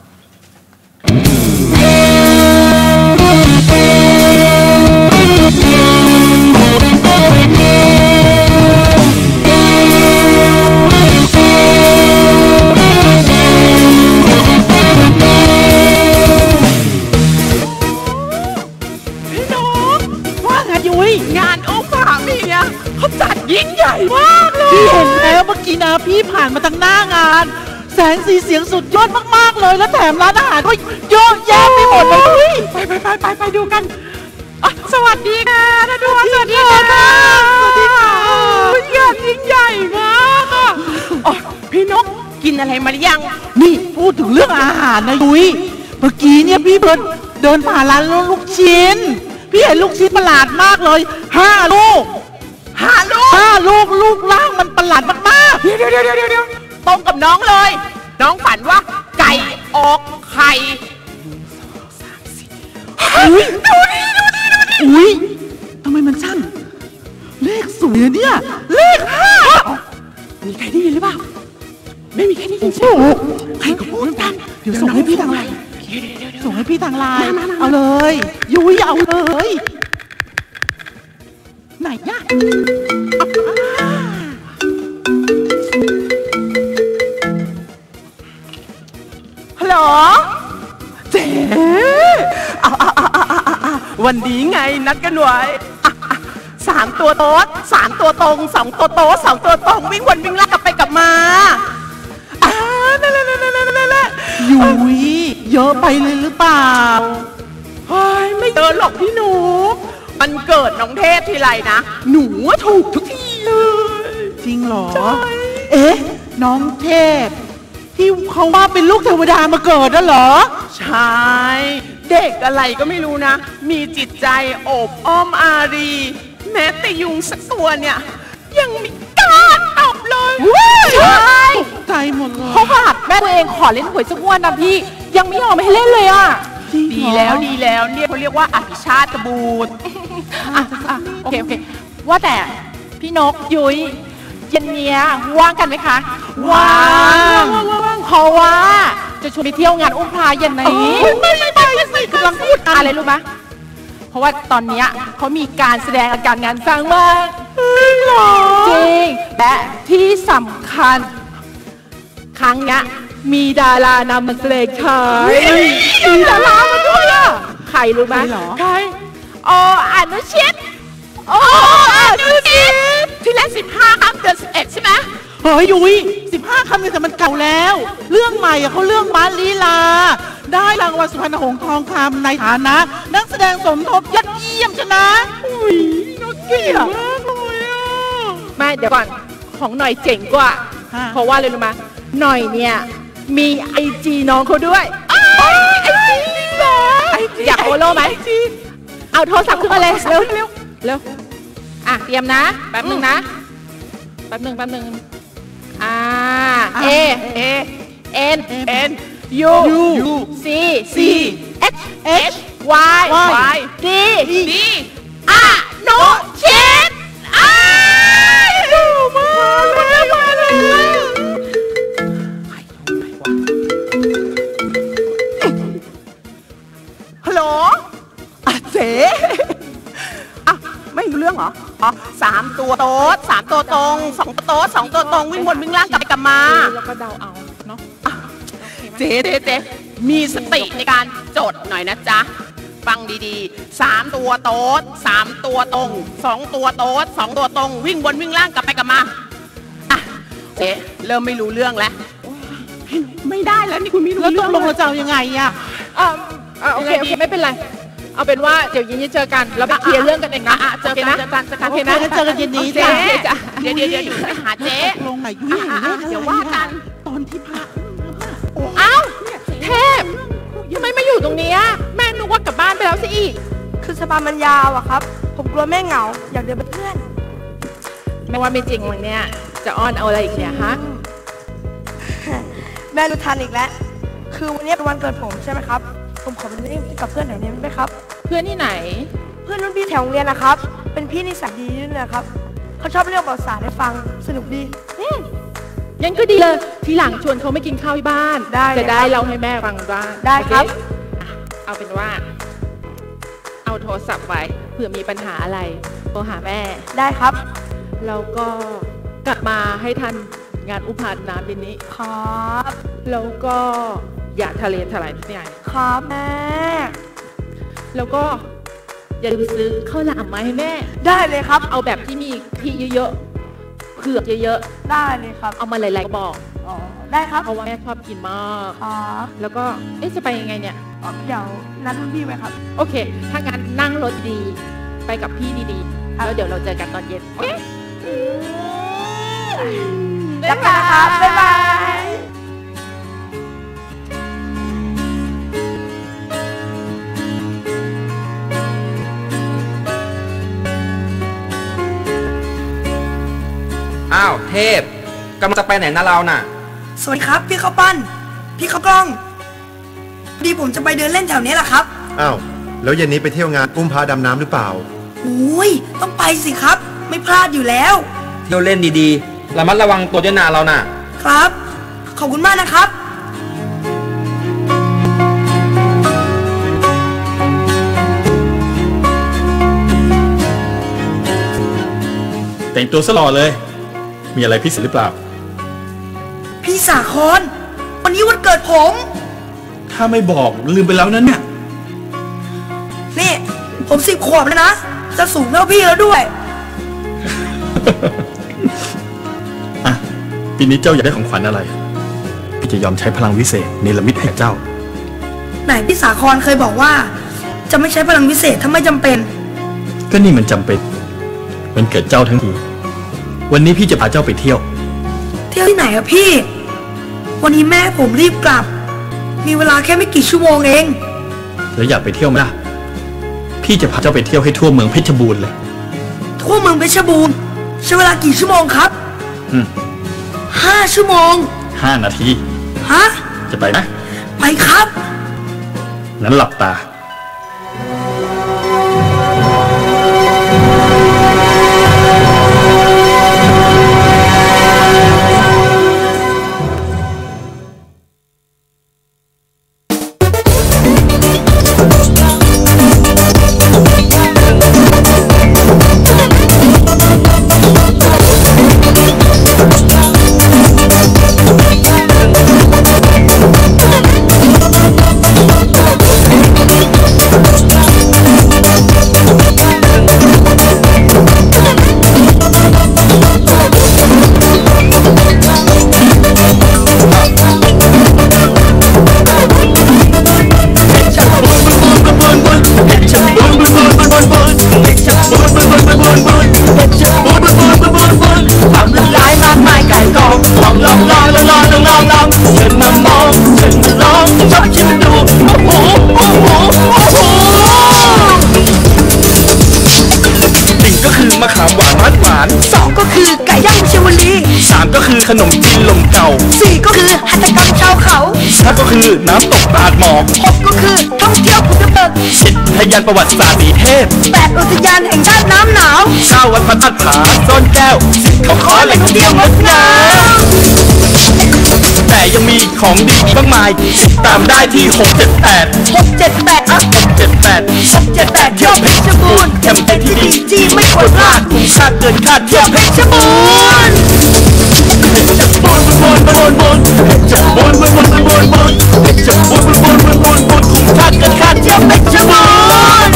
ยิ่งใหญ่มากเลยพี่เห็นแล้วเมื่อกี้นะพี่ผ่านมาทางหน้างานแสงสีเสียงสุดยอดมากๆเลยแล้วแถมร้านอาหารก็เยอะแยะไปหมดเลยไปไปไปไปไปดูกันสวัสดีค่ะท่านผู้ชมสวัสดีค่ะสวัสดีค่ะงานยิ่งใหญ่มากอ๋อพี่นกกินอะไรมาหรือยังนี่พูดถึงเรื่องอาหารนะยุ้ยเมื่อกี้เนี่ยพี่เดินเดินผ่านร้านลูกชิ้นพี่เห็นลูกชิ้นประหลาดมากเลยห้าลูกห้าลูกห้าลูกลูกล่างมันประหลาดมากๆเดี๋ยวเดี๋ยวเดี๋ยวเดี๋ยวตรงกับน้องเลยน้องฝันว่าไก่ออกไข่อุ้ยดูดิดูดิดูดิอุ้ยทำไมมันช่างเลขสวยเนี่ยเลขห้ามีใครได้ยินหรือเปล่าไม่มีใครได้ยินใช่ไหมใครก็พูดกันเดี๋ยวส่งให้พี่ทางไลน์ส่งให้พี่ทางไลน์เอาเลยยุ้ยเอาเลยไหนยะฮัลโหลเจ๊วันนี้ไงนัดกันไว้สามตัวโต๊ดสามตัวตรงสองตัวโต๊ดสองตัวตรงวิ่งวนวิ่งลากกลับไปกลับมายุ้ยเยอะไปเลยหรือเปล่าเฮ้ยไม่เยอะหรอกพี่หนูมันเกิดน้องเทพทีไรนะหนูถูกทุกทีเลยจริงเหรอเอ๊ะน้องเทพที่เขาว่าเป็นลูกเทวดามาเกิดน่ะเหรอใช่เด็กอะไรก็ไม่รู้นะมีจิตใจโอบอ้อมอารีแม้แต่ยุงสักตัวเนี่ยยังมีการตอบเลยใช่ใจหมดเลยเขาขนาดแม่ตัวเองขอเล่นหวยสักงวดนะพี่ยังไม่ยอมให้เล่นเลยอ่ะดีแล้วดีแล้วเนี่ยเขาเรียกว่าอภิชาติบูตรอ่ะอ่ะโอเคโอเคว่าแต่พี่นกยุ้ยเย็นเนี้ยว่างกันไหมคะว่างเพราะว่าจะชวนไปเที่ยวงานอุ้มพระเย็นนี้ไม่ไม่ไม่ไม่กำลังพูดอะไรรู้ไหมเพราะว่าตอนนี้เขามีการแสดงอาการงานสร้างมากจริงและที่สำคัญครั้งนี้มีดารานำมาแสดงค่ะมีดารามาด้วยอ่ะใครรู้ไหมใครอ๋ออนุชิตอ๋ออนุชิตที่เล่นสิบห้าคำเดือนสิบเอ็ดใช่ไหมเฮ้ยยุ้ยสิบห้าคำเนี่ยแต่มันเก่าแล้วเรื่องใหม่อะเขาเรื่องม้าลีลาได้รางวัลสุพรรณหงส์ทองคำในฐานะนักแสดงสมทบยอดเยี่ยมชนะอุ้ยน่าเกลียดมากเลยอ่ะแม่เดี๋ยวก่อนของหน่อยเจ๋งกว่าเพราะว่าเลยรู้ไหมหน่อยเนี่ยมีไอจีน้องเขาด้วยไอจีจริงเหรออยากโฟโล่ไหมเอาโทรศัพท์ขึ้นมาเลยเร็วเร็วเร็วอ่ะเตรียมนะแป๊บนึงนะแป๊บนึงแป๊บนึงอ่า A A N N U U C C H H Y Y D D อ่ะโนชิตอ่ะมาเลยมาเลยฮัลโหลอ่ะเจ๊อ่ะไม่รู้เรื่องเหรออ๋อสามตัวโต๊ดสามตัวตรงสองตัวโต๊ดสองตัวตรงวิ่งบนวิ่งล่างกลับไปกลับมาแล้วก็เดาเอาเนาะเจ๊เจ๊เจ๊มีสติในการจดหน่อยนะจ๊ะฟังดีๆสามตัวโต๊ดสามตัวตรงสองตัวโต๊ดสองตัวตรงวิ่งบนวิ่งล่างกลับไปกลับมาอ่ะเจ๊เริ่มไม่รู้เรื่องแล้วไม่ได้แล้วนี่คุณไม่รู้แล้วตกลงเราจะเอายังไงอ่ะอ่าโอเคโอเคไม่เป็นไรเอาเป็นว่าเดี๋ยวเย็นนี้เจอกันเราไปเคลียร์เรื่องกันเองนะเจอกันเจอกันเจอกันเจอกันเย็นนี้จ้ะเดี๋ยวเดี๋ยวเดี๋ยวไปหาเจ๊ลงไหนยุ่งเดี๋ยวว่ากันตอนที่พระอ้าวเทพทำไมไม่อยู่ตรงนี้แม่นึกว่ากลับบ้านไปแล้วสิอีกคือสะพานมันยาวอะครับผมกลัวแม่เหงาอยากเดินเป็นเพื่อนแม่ว่าไม่จริงวันนี้จะอ้อนเอาอะไรอีกเนี่ยฮะแม่รู้ทันอีกแล้วคือวันนี้เป็นวันเกิดผมใช่ไหมครับผมขอเป็นเพื่อนกับเพื่อนหน่อยได้ไหมครับเพื่อนที่ไหนเพื่อนรุ่นพี่แถวโรงเรียนนะครับเป็นพี่นิสัยดีด้วยนะครับเขาชอบเรื่องภาษาให้ฟังสนุกดียังก็ดีเลยทีหลังชวนเขาไม่กินข้าวที่บ้านได้จะได้เราให้แม่ฟังบ้างได้ครับเอาเป็นว่าเอาโทรศัพท์ไว้เผื่อมีปัญหาอะไรโทรหาแม่ได้ครับแล้วก็กลับมาให้ทันงานอุปาน้ำบินนี้ครับแล้วก็อย่าทะเลทลายที่ไหนครับแม่แล้วก็อย่าลืมซื้อข้าวหลามมาให้แม่ได้เลยครับเอาแบบที่มีที่เยอะๆเผือกเยอะๆได้เลยครับเอามาหลายๆกระบอกอ๋อได้ครับเพราะว่าแม่ชอบกินมากครับแล้วก็เอ๊ะจะไปยังไงเนี่ยเดี๋ยวนัดรุ่นพี่ไว้ครับโอเคถ้างั้นนั่งรถดีไปกับพี่ดีๆแล้วเดี๋ยวเราเจอกันตอนเย็นบ๊ายบายครับบ๊ายบายอ้าวเทพกำลังจะไปไหนนะเราน่ะสวัสดีครับพี่ข้าวปั้นพี่ข้าวกล้องดีผมจะไปเดินเล่นแถวนี้แหละครับอ้าวแล้วเย็นนี้ไปเที่ยวงานอุ้มพระดำน้ำหรือเปล่าโอ้ยต้องไปสิครับไม่พลาดอยู่แล้วเที่ยวเล่นดีๆระมัดระวังตัวด้วยนะเราน่ะครับขอบคุณมากนะครับแต่งตัวซะหล่อเลยมีอะไรพิเศษหรือเปล่าพี่สาครวันนี้วันเกิดผมถ้าไม่บอกลืมไปแล้วนั่นเนี่ยนี่ผมสิบขวบแล้วนะจะสูงเท่าพี่แล้วด้วยอ่ะปีนี้เจ้าอยากได้ของขวัญอะไรพี่จะยอมใช้พลังวิเศษเนรมิตให้เจ้าไหนพี่สาครเคยบอกว่าจะไม่ใช้พลังวิเศษถ้าไม่จำเป็นก็นี่มันจำเป็นมันเกิดเจ้าทั้งทีวันนี้พี่จะพาเจ้าไปเที่ยวเที่ยวที่ไหนอะพี่วันนี้แม่ผมรีบกลับมีเวลาแค่ไม่กี่ชั่วโมงเองแล้วอยากไปเที่ยวไหมล่ะพี่จะพาเจ้าไปเที่ยวให้ทั่วเมืองเพชรบูรณ์เลยทั่วเมืองเพชรบูรณ์ใช้เวลากี่ชั่วโมงครับอืมห้าชั่วโมงห้านาทีฮะจะไปไหมไปครับนั้นหลับตาขนมจีนลมเก่าสี่ก็คือหัตถกรรมชาวเขาห้าก็คือน้ำตกตาดหมอกหกก็คือท่องเที่ยวภูทับเบิกเจ็ดพยานประวัติศาสตร์สีเทพแปดอุทยานแห่งชาติน้ำหนาวเก้าวัดพระธาตุผาซ่อนแก้วสิบเขาขอแหล่งท่องเที่ยวงดงามแต่ยังมีของดีอีกมากมายติดตามได้ที่หกเจ็ดแปดหกเจ็ดแปดอ่ะหกเจ็ดแปดหกเจ็ดแปดเที่ยวเพชรบูรณ์แคมเปญที่ดีที่ไม่ควรพลาดคุ้มค่าเกินคาดเที่ยวเพชรบูรณ์จะบนบนบนบนจะบนบนบนบนบนจะบนบนบนบนบนคุ้มค่าเกินคาดเที่ยวเพชรบูรณ์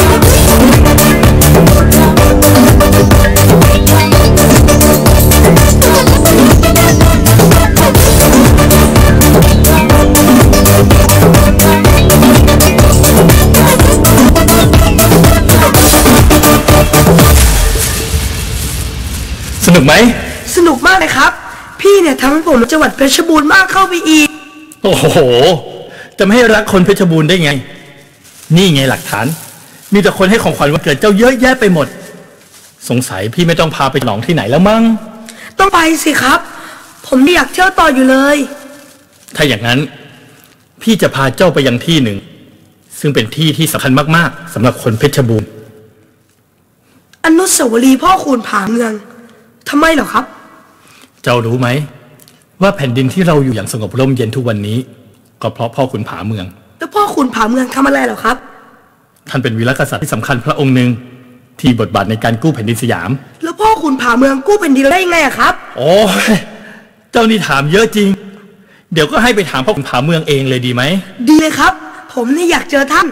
สนุกไหมสนุกมากเลยครับพี่เนี่ยทำให้ผมจังหวัดเพชรบูรณ์มากเข้าไปอีกโอ้โหจะไม่ให้รักคนเพชรบูรณ์ได้ไงนี่ไงหลักฐานมีแต่คนให้ของขวัญวันเกิดเจ้าเยอะแยะไปหมดสงสัยพี่ไม่ต้องพาไปฉลองที่ไหนแล้วมั้งต้องไปสิครับผมอยากเที่ยวต่ออยู่เลยถ้าอย่างนั้นพี่จะพาเจ้าไปยังที่หนึ่งซึ่งเป็นที่ที่สำคัญมากๆสำหรับคนเพชรบูรณ์อนุสาวรีย์พ่อคูณผาเมืองทำไมเหรอครับเจ้ารู้ไหมว่าแผ่นดินที่เราอยู่อย่างสงบร่มเย็นทุกวันนี้ก็เพราะพ่อขุนผาเมืองแล้วพ่อขุนผาเมืองทำอะไรเหรอครับท่านเป็นวีรกษัตริย์ที่สำคัญพระองค์หนึ่งที่บทบาทในการกู้แผ่นดินสยามแล้วพ่อขุนผาเมืองกู้แผ่นดินได้ยังไงครับโอ้ยเจ้านี่ถามเยอะจริงเดี๋ยวก็ให้ไปถามพ่อขุนผาเมืองเองเลยดีไหมดีเลยครับผมนี่อยากเจอท่าน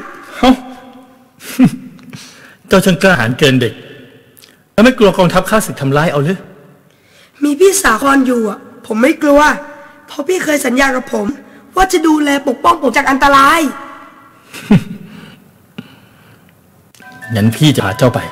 เจ้าช่างกล้าหาญเกินเด็กแล้วไม่กลัวกองทัพข้าศึกทำร้ายเอาหรือมีพี่สาครอยู่อ่ะผมไม่กลัวเพราะพี่เคยสัญญากับผมว่าจะดูแลปกป้องผมจากอันตรายงั้นพี่จะพาเจ้าไป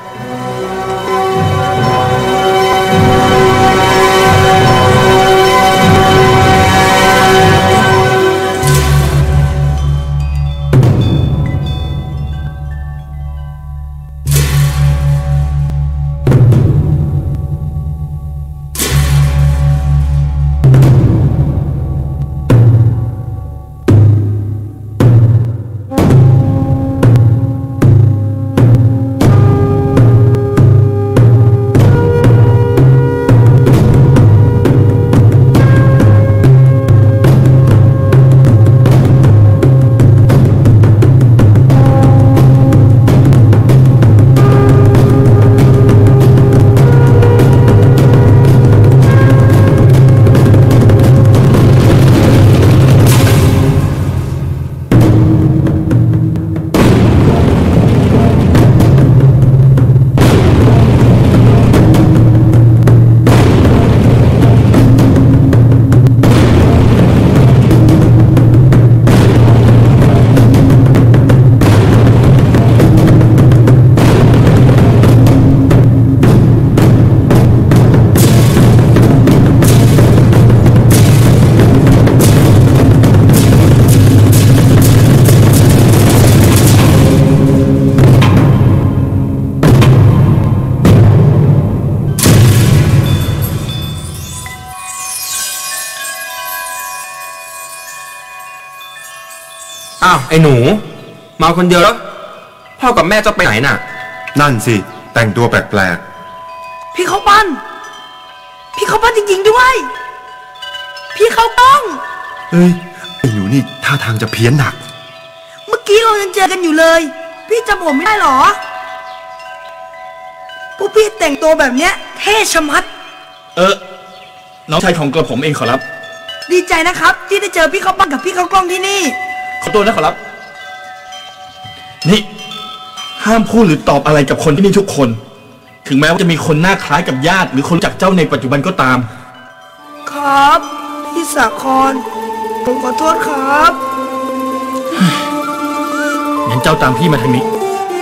อ้าวไอ้หนูมาคนเดียวแล้วพ่อกับแม่จะไปไหนน่ะนั่นสิแต่งตัวแปลกพี่เขาปั้นพี่เขาปั้นจริงๆด้วยพี่เขาต้องๆเอ้ยไอ้หนูนี่ท่าทางจะเพี้ยนหนักเมื่อกี้เรายังเจอกันอยู่เลยพี่จำผมไม่ได้หรอพวกพี่แต่งตัวแบบเนี้ยเท่ชะมัดเออน้องชายของกระผมเองขอรับดีใจนะครับที่ได้เจอพี่เขาปั้นกับพี่เขากล้องที่นี่ขอตัวนะขอรับนี่ห้ามพูดหรือตอบอะไรกับคนที่นี่ทุกคนถึงแม้ว่าจะมีคนหน้าคล้ายกับญาติหรือคนรู้จักเจ้าในปัจจุบันก็ตามครับพี่สาครผมขอโทษครับงั้นเจ้าตามพี่มาทางนี้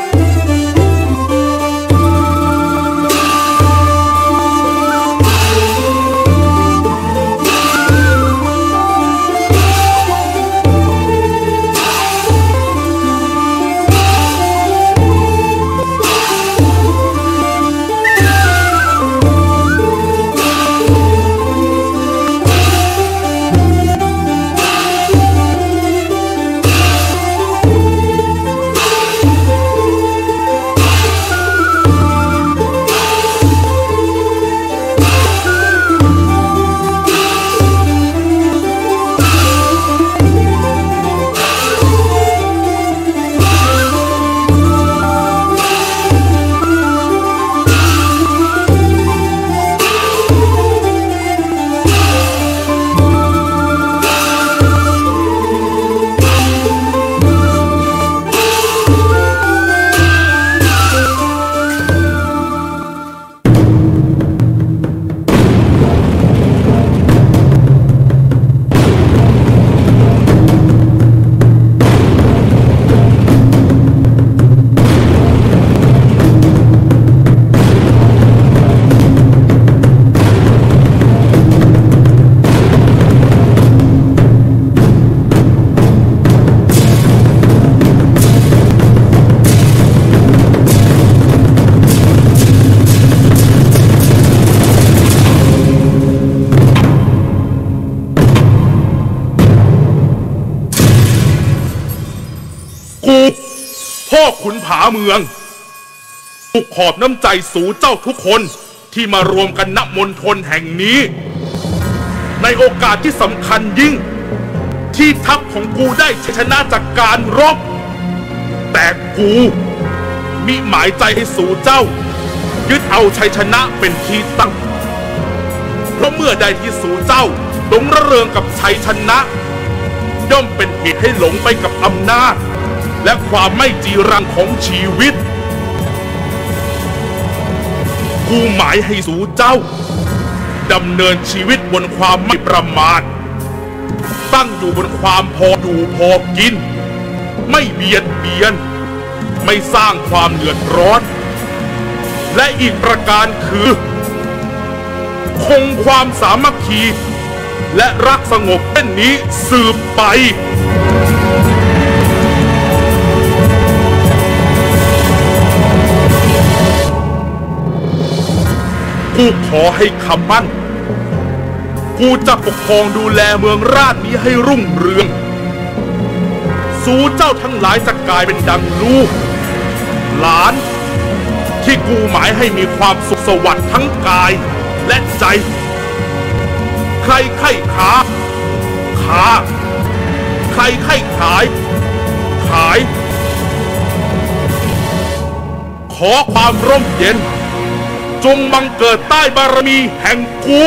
พ่อขุนผาเมืองกูขอบน้ำใจสู่เจ้าทุกคนที่มารวมกันณมณฑลแห่งนี้ในโอกาสที่สำคัญยิ่งที่ทัพของกูได้ชัยชนะจากการรบแต่กูมิหมายใจให้สู่เจ้ายึดเอาชัยชนะเป็นที่ตั้งเพราะเมื่อใดที่สู่เจ้าหลงระเริงกับชัยชนะย่อมเป็นเหตุให้หลงไปกับอำนาจและความไม่จีรังของชีวิตกูหมายให้สู่เจ้าดำเนินชีวิตบนความไม่ประมาทตั้งอยู่บนความพออยู่พอกินไม่เบียดเบียนไม่สร้างความเดือดร้อนและอีกประการคือคงความสามัคคีและรักสงบเช่นนี้สืบไปกูขอให้คำมั่นกูจะปกครองดูแลเมืองราชนี้ให้รุ่งเรืองสู่เจ้าทั้งหลายจะกลายเป็นดังลูกหลานที่กูหมายให้มีความสุขสวัสดิ์ทั้งกายและใจใครไข้ขาขาใครไข้ขายขายขอความร่มเย็นจงบังเกิดใต้บารมีแห่งกู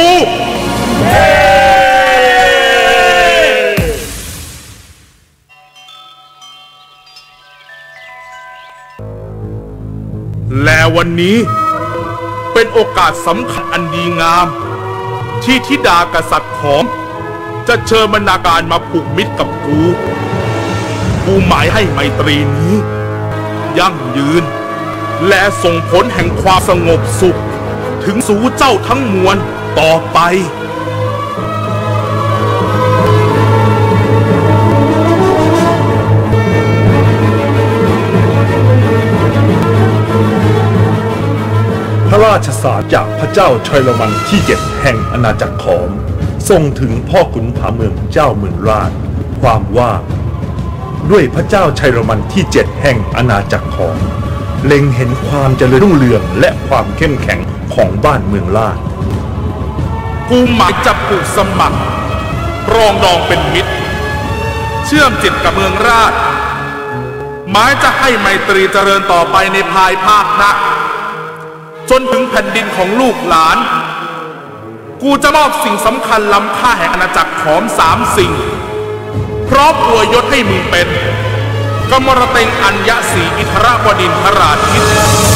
และวันนี้เป็นโอกาสสำคัญอันดีงามที่ธิดากษัตริย์ของจะเชิญบรรณาการมาผูกมิตรกับกูกูหมายให้ไมตรีนี้ยั่งยืนและส่งผลแห่งความสงบสุขถึงสู่เจ้าทั้งมวลต่อไปพระราชสารจากพระเจ้าชัยวันที่เจ็ดแห่งอาณาจักรขอมส่งถึงพ่อขุนผาเมืองเจ้าเมืองราชความว่าด้วยพระเจ้าชัยรมันที่เจ็ดแห่งอาณาจักรขอมเล็งเห็นความเจริญรุ่งเรืองและความเข้มแข็งของบ้านเมืองราชกูหมายจะผูกสมัครปรองดองเป็นมิตรเชื่อมจิตกับเมืองราชหมายจะให้ไมตรีเจริญต่อไปในภายภาคหน้าจนถึงแผ่นดินของลูกหลานกูจะมอบสิ่งสำคัญล้ำค่าแห่งอาณาจักรขอมสามสิ่งพร้อมอวยยศให้มึงเป็นกมรเต็งอัญญศรีอิทรบดินทราธิต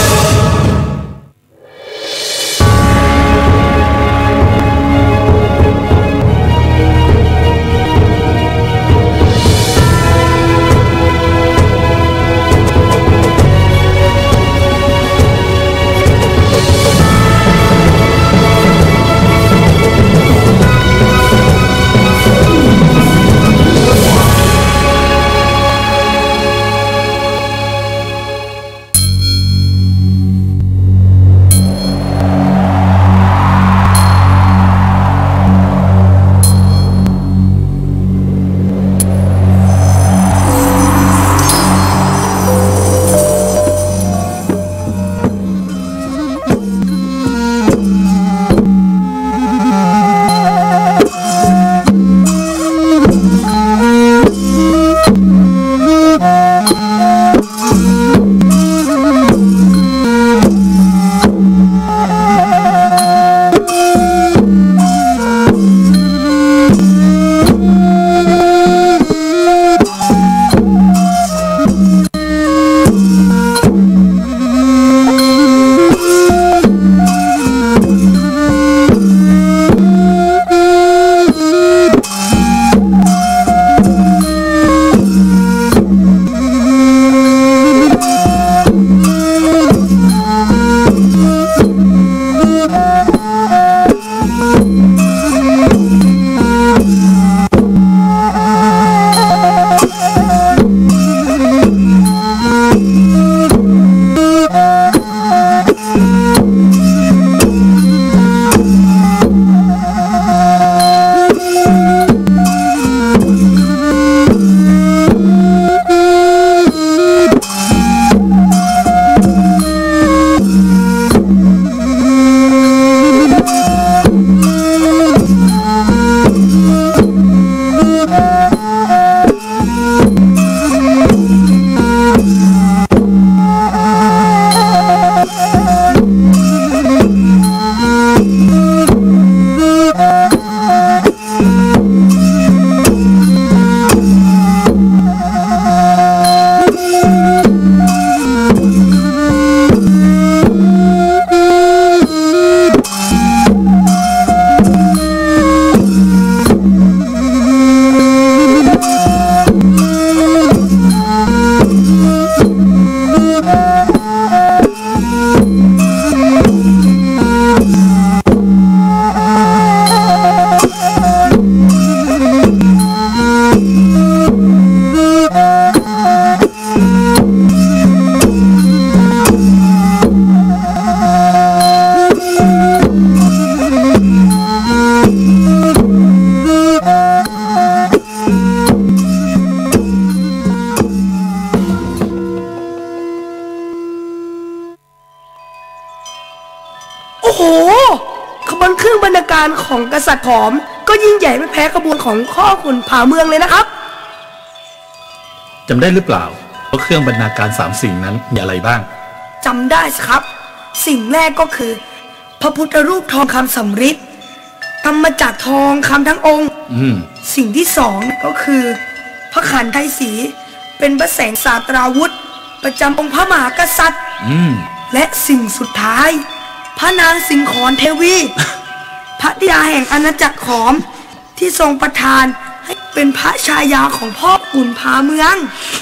ของกษัตริย์ขอมก็ยิ่งใหญ่ไม่แพ้ขบวนของข้อขุนผาเมืองเลยนะครับจำได้หรือเปล่าว่าเครื่องบรรณาการสามสิ่งนั้นมีอะไรบ้างจำได้ครับสิ่งแรกก็คือพระพุทธรูปทองคำสำริดทำมาจากทองคำทั้งองค์สิ่งที่สองก็คือพระขันไทยศรีเป็นพระแสงศาสตราวุธประจำองค์พระมหากษัตริย์และสิ่งสุดท้ายพระนางสิงขรเทวีพระธิดาแห่งอาณาจักรขอมที่ทรงประทานให้เป็นพระชายาของพ่อขุนผาเมือง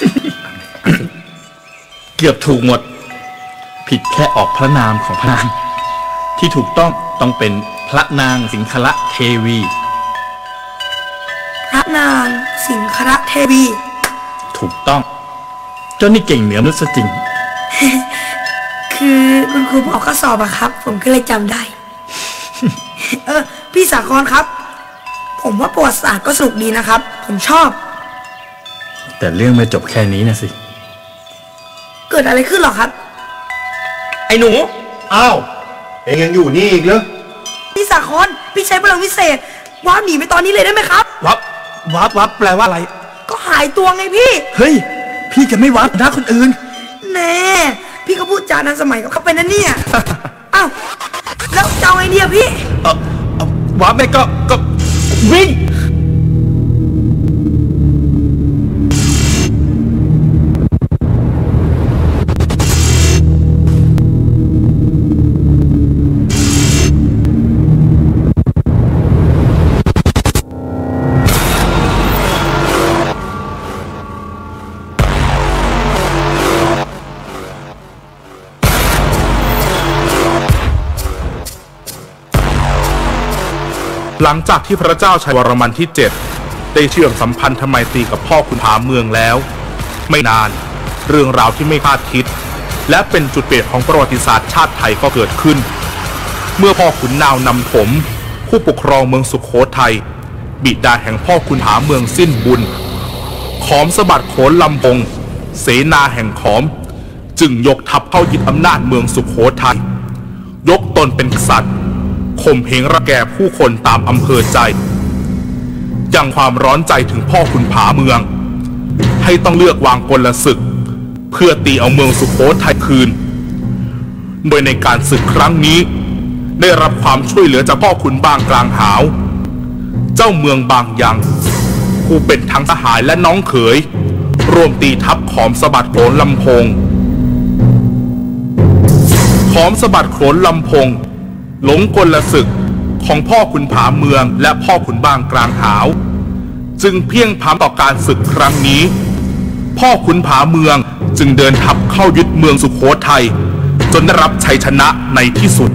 เกือบถูกหมดผิดแค่ออกพระนามของพระนางที่ถูกต้องต้องเป็นพระนางสิงคละเทวีพระนางสิงคละเทวีถูกต้องเจ้านี่เก่งเหนือมนุษย์จริงคือคุณครูบอกข้อสอบอะครับผมก็เลยจำได้ เออพี่สาครครับผมว่าประวัติศาสตร์ก็สนุกดีนะครับผมชอบแต่เรื่องไม่จบแค่นี้นะสิเกิดอะไรขึ้นหรอครับไอ้หนูอ้าวเองยังอยู่นี่อีกเหรอพี่สาคอนพี่ใช้พลังวิเศษว้าหนีไปตอนนี้เลยได้ไหมครับวับวับวับแปลว่าอะไรก็หายตัวไงพี่เฮ้ยพี่จะไม่วับนะคนอื่นแน่พี่ก็พูดจาทันสมัยกับเขาไปนั่นเนี่ยอ้าวแล้วจะเอาไงเนี่ยพี่เออวับไม่ก็ก็วิ่งหลังจากที่พระเจ้าชัยวรมันที่เจ็ดได้เชื่อมสัมพันธไมตรีกับพ่อขุนผาเมืองแล้วไม่นานเรื่องราวที่ไม่คาดคิดและเป็นจุดเปลี่ยนของประวัติศาสตร์ชาติไทยก็เกิดขึ้นเมื่อพ่อขุนนาวนำถมผู้ปกครองเมืองสุโขทัยบิดาแห่งพ่อขุนผาเมืองสิ้นบุญขอมสะบัดโขนลำพงเสนาแห่งขอมจึงยกทัพเข้ายึดอำนาจเมืองสุโขทัยยกตนเป็นกษัตริย์ข่มเหงระแกผู้คนตามอำเภอใจยังความร้อนใจถึงพ่อขุนผาเมืองให้ต้องเลือกวางกลศึกเพื่อตีเอาเมืองสุโขทัยคืนโดยในการศึกครั้งนี้ได้รับความช่วยเหลือจากพ่อขุนบางกลางหาวเจ้าเมืองบางยังผู้เป็นทั้งทหารและน้องเขยรวมตีทัพขอมสะบัดโขนลำพงขอมสะบัดโขนลำพงหลงกลศึกของพ่อขุนผาเมืองและพ่อขุนบางกลางหาวจึงเพียงพร้ำต่อการศึกครั้งนี้พ่อขุนผาเมืองจึงเดินทัพเข้ายึดเมืองสุโขทัยจนได้รับชัยชนะในที่สุด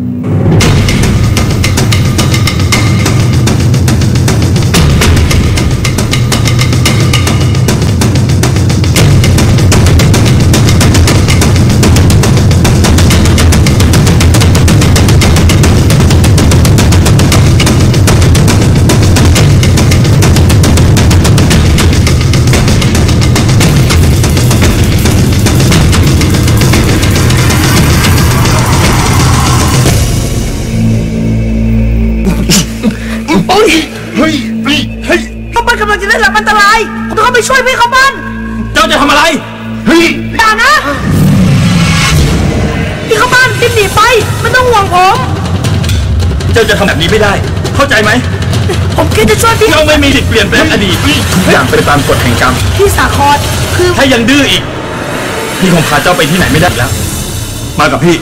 เฮ้ยเฮ้ยเฮ้ยเขาบ้านกำลังจะได้รับอันตรายผมต้องเข้าไปช่วยพี่เขาบ้านเจ้าจะทำอะไรเฮ้ยอย่านะพี่เขาบ้านรีบหนีไปไม่ต้องห่วงผมเจ้าจะทำแบบนี้ไม่ได้เข้าใจไหมผมแค่จะช่วยพี่เราไม่มีสิทธิ์เปลี่ยนแปลงอดีตทุกอย่างเป็นตามกฎแห่งกรรมพี่สาครคือถ้ายังดื้ออีกพี่คงพาเจ้าไปที่ไหนไม่ได้แล้วมากับพี่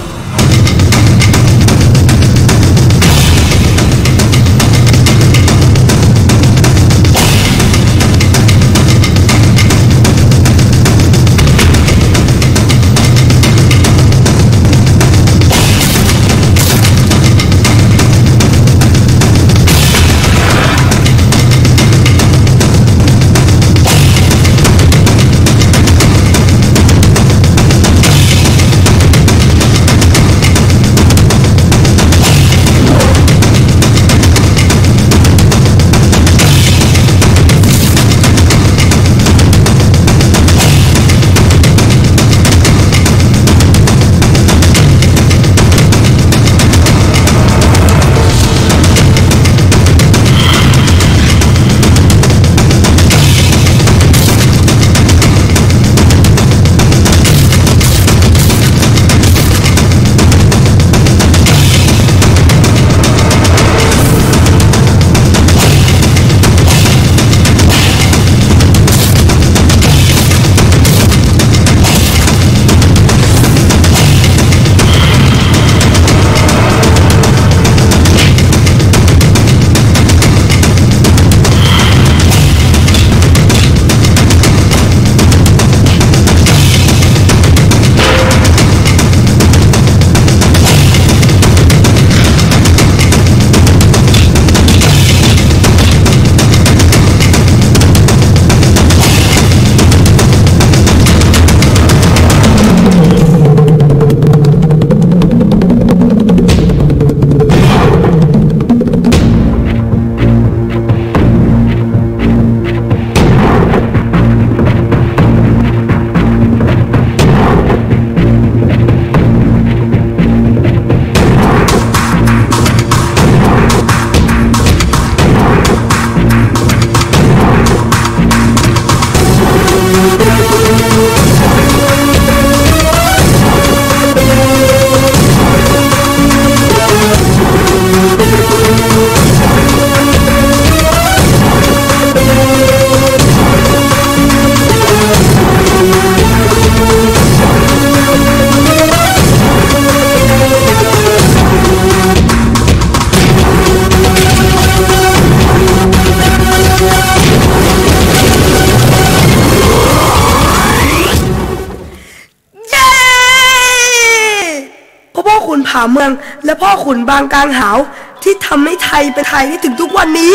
ผาเมืองและพ่อขุนบางกลางหาวที่ทำให้ไทยเป็นไทยได้ถึงทุกวันนี้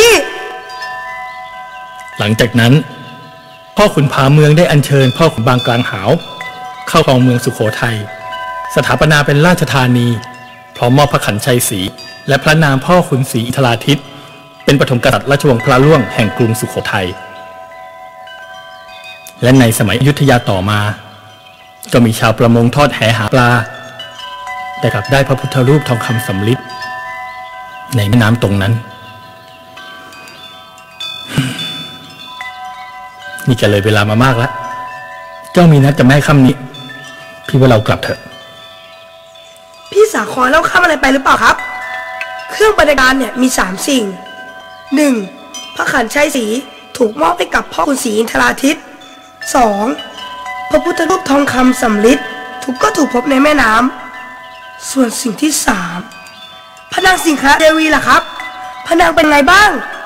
หลังจากนั้นพ่อขุนผาเมืองได้อัญเชิญพ่อขุนบางกลางหาวเข้าครองเมืองสุโขทัยสถาปนาเป็นราชธานีพร้อมมอบพระขันชัยศรีและพระนามพ่อขุนศรีอินทราทิตเป็นปฐมกษัตริย์ราชวงศ์พระล่วงแห่งกรุงสุโขทัยและในสมัยอยุธยาต่อมาก็มีชาวประมงทอดแหหาปลาแต่กลับได้พระพุทธรูปทองคำสำริดในแม่น้ำตรงนั้นนี่จะเลยเวลามามากแล้วเจ้ามีนัดจะไม่ให้ค่ำนี้พี่ว่าเรากลับเถอะพี่สาครเล่าข้ามอะไรไปหรือเปล่าครับเครื่องประดับการเนี่ยมีสามสิ่งหนึ่งพระขันชัยศรีถูกมอบให้กับพ่อขุนศรีอินทราทิตสองพระพุทธรูปทองคำสำริดถูกก็ถูกพบในแม่น้ำส่วนสิ่งที่สามพระนางสิงหเดวีล่ะครับพระนางเป็นไงบ้าง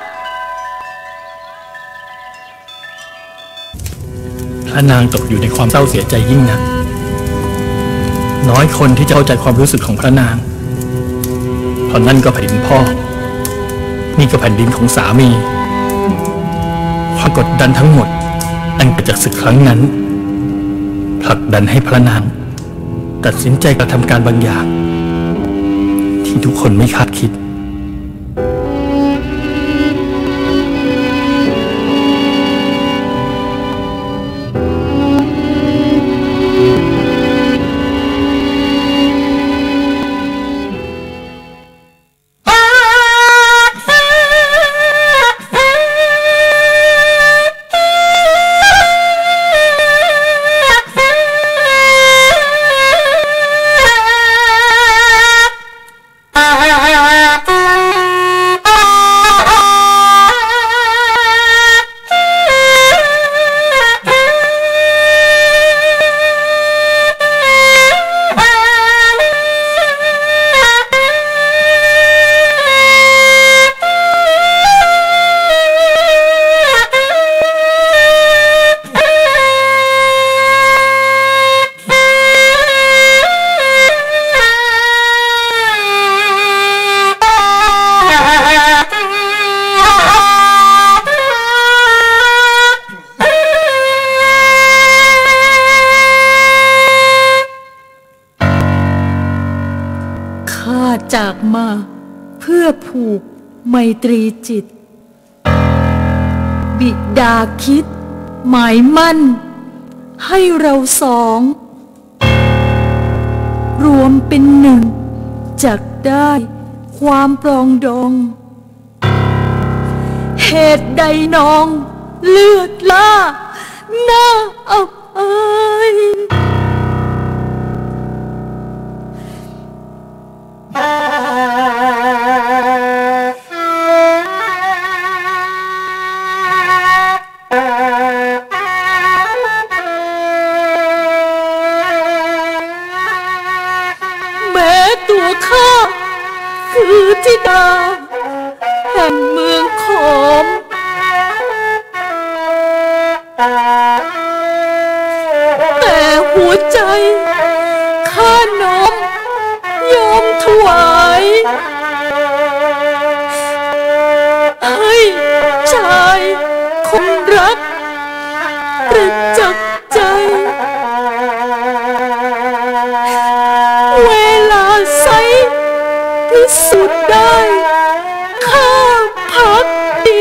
พระนางตกอยู่ในความเศร้าเสียใจยิ่งนักน้อยคนที่จะเข้าใจความรู้สึกของพระนางเพราะนั่นก็แผ่นดินพ่อนี่ก็แผ่นดินของสามีความกดดันทั้งหมดอันเกิดจากศึกครั้งนั้นผลักดันให้พระนางตัดสินใจกระทำการบางอย่างที่ทุกคนไม่คาดคิดจากมาเพื่อผูกไมตรีจิตบิดาคิดหมายมั่นให้เราสองรวมเป็นหนึ่งจักได้ความปรองดองเหตุใดน้องเลือดล่าหน้าอับอายตัวข้าคือธิดาแห่งเมืองขอมแต่หัวใจข้าน้อมยอมถวายให้ชายคนรักประจักษ์ใจเวลาใสพิสูจน์ได้ข้าพักดี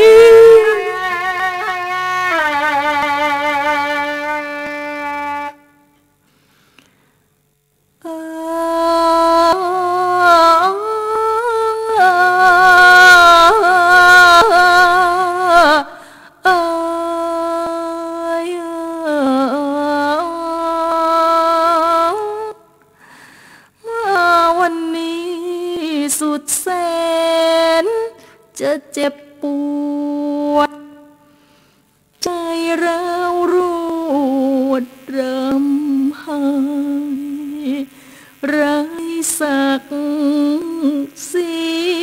จะเจ็บปวดใจเรารูดรำหายไร้ศักดิ์ศรี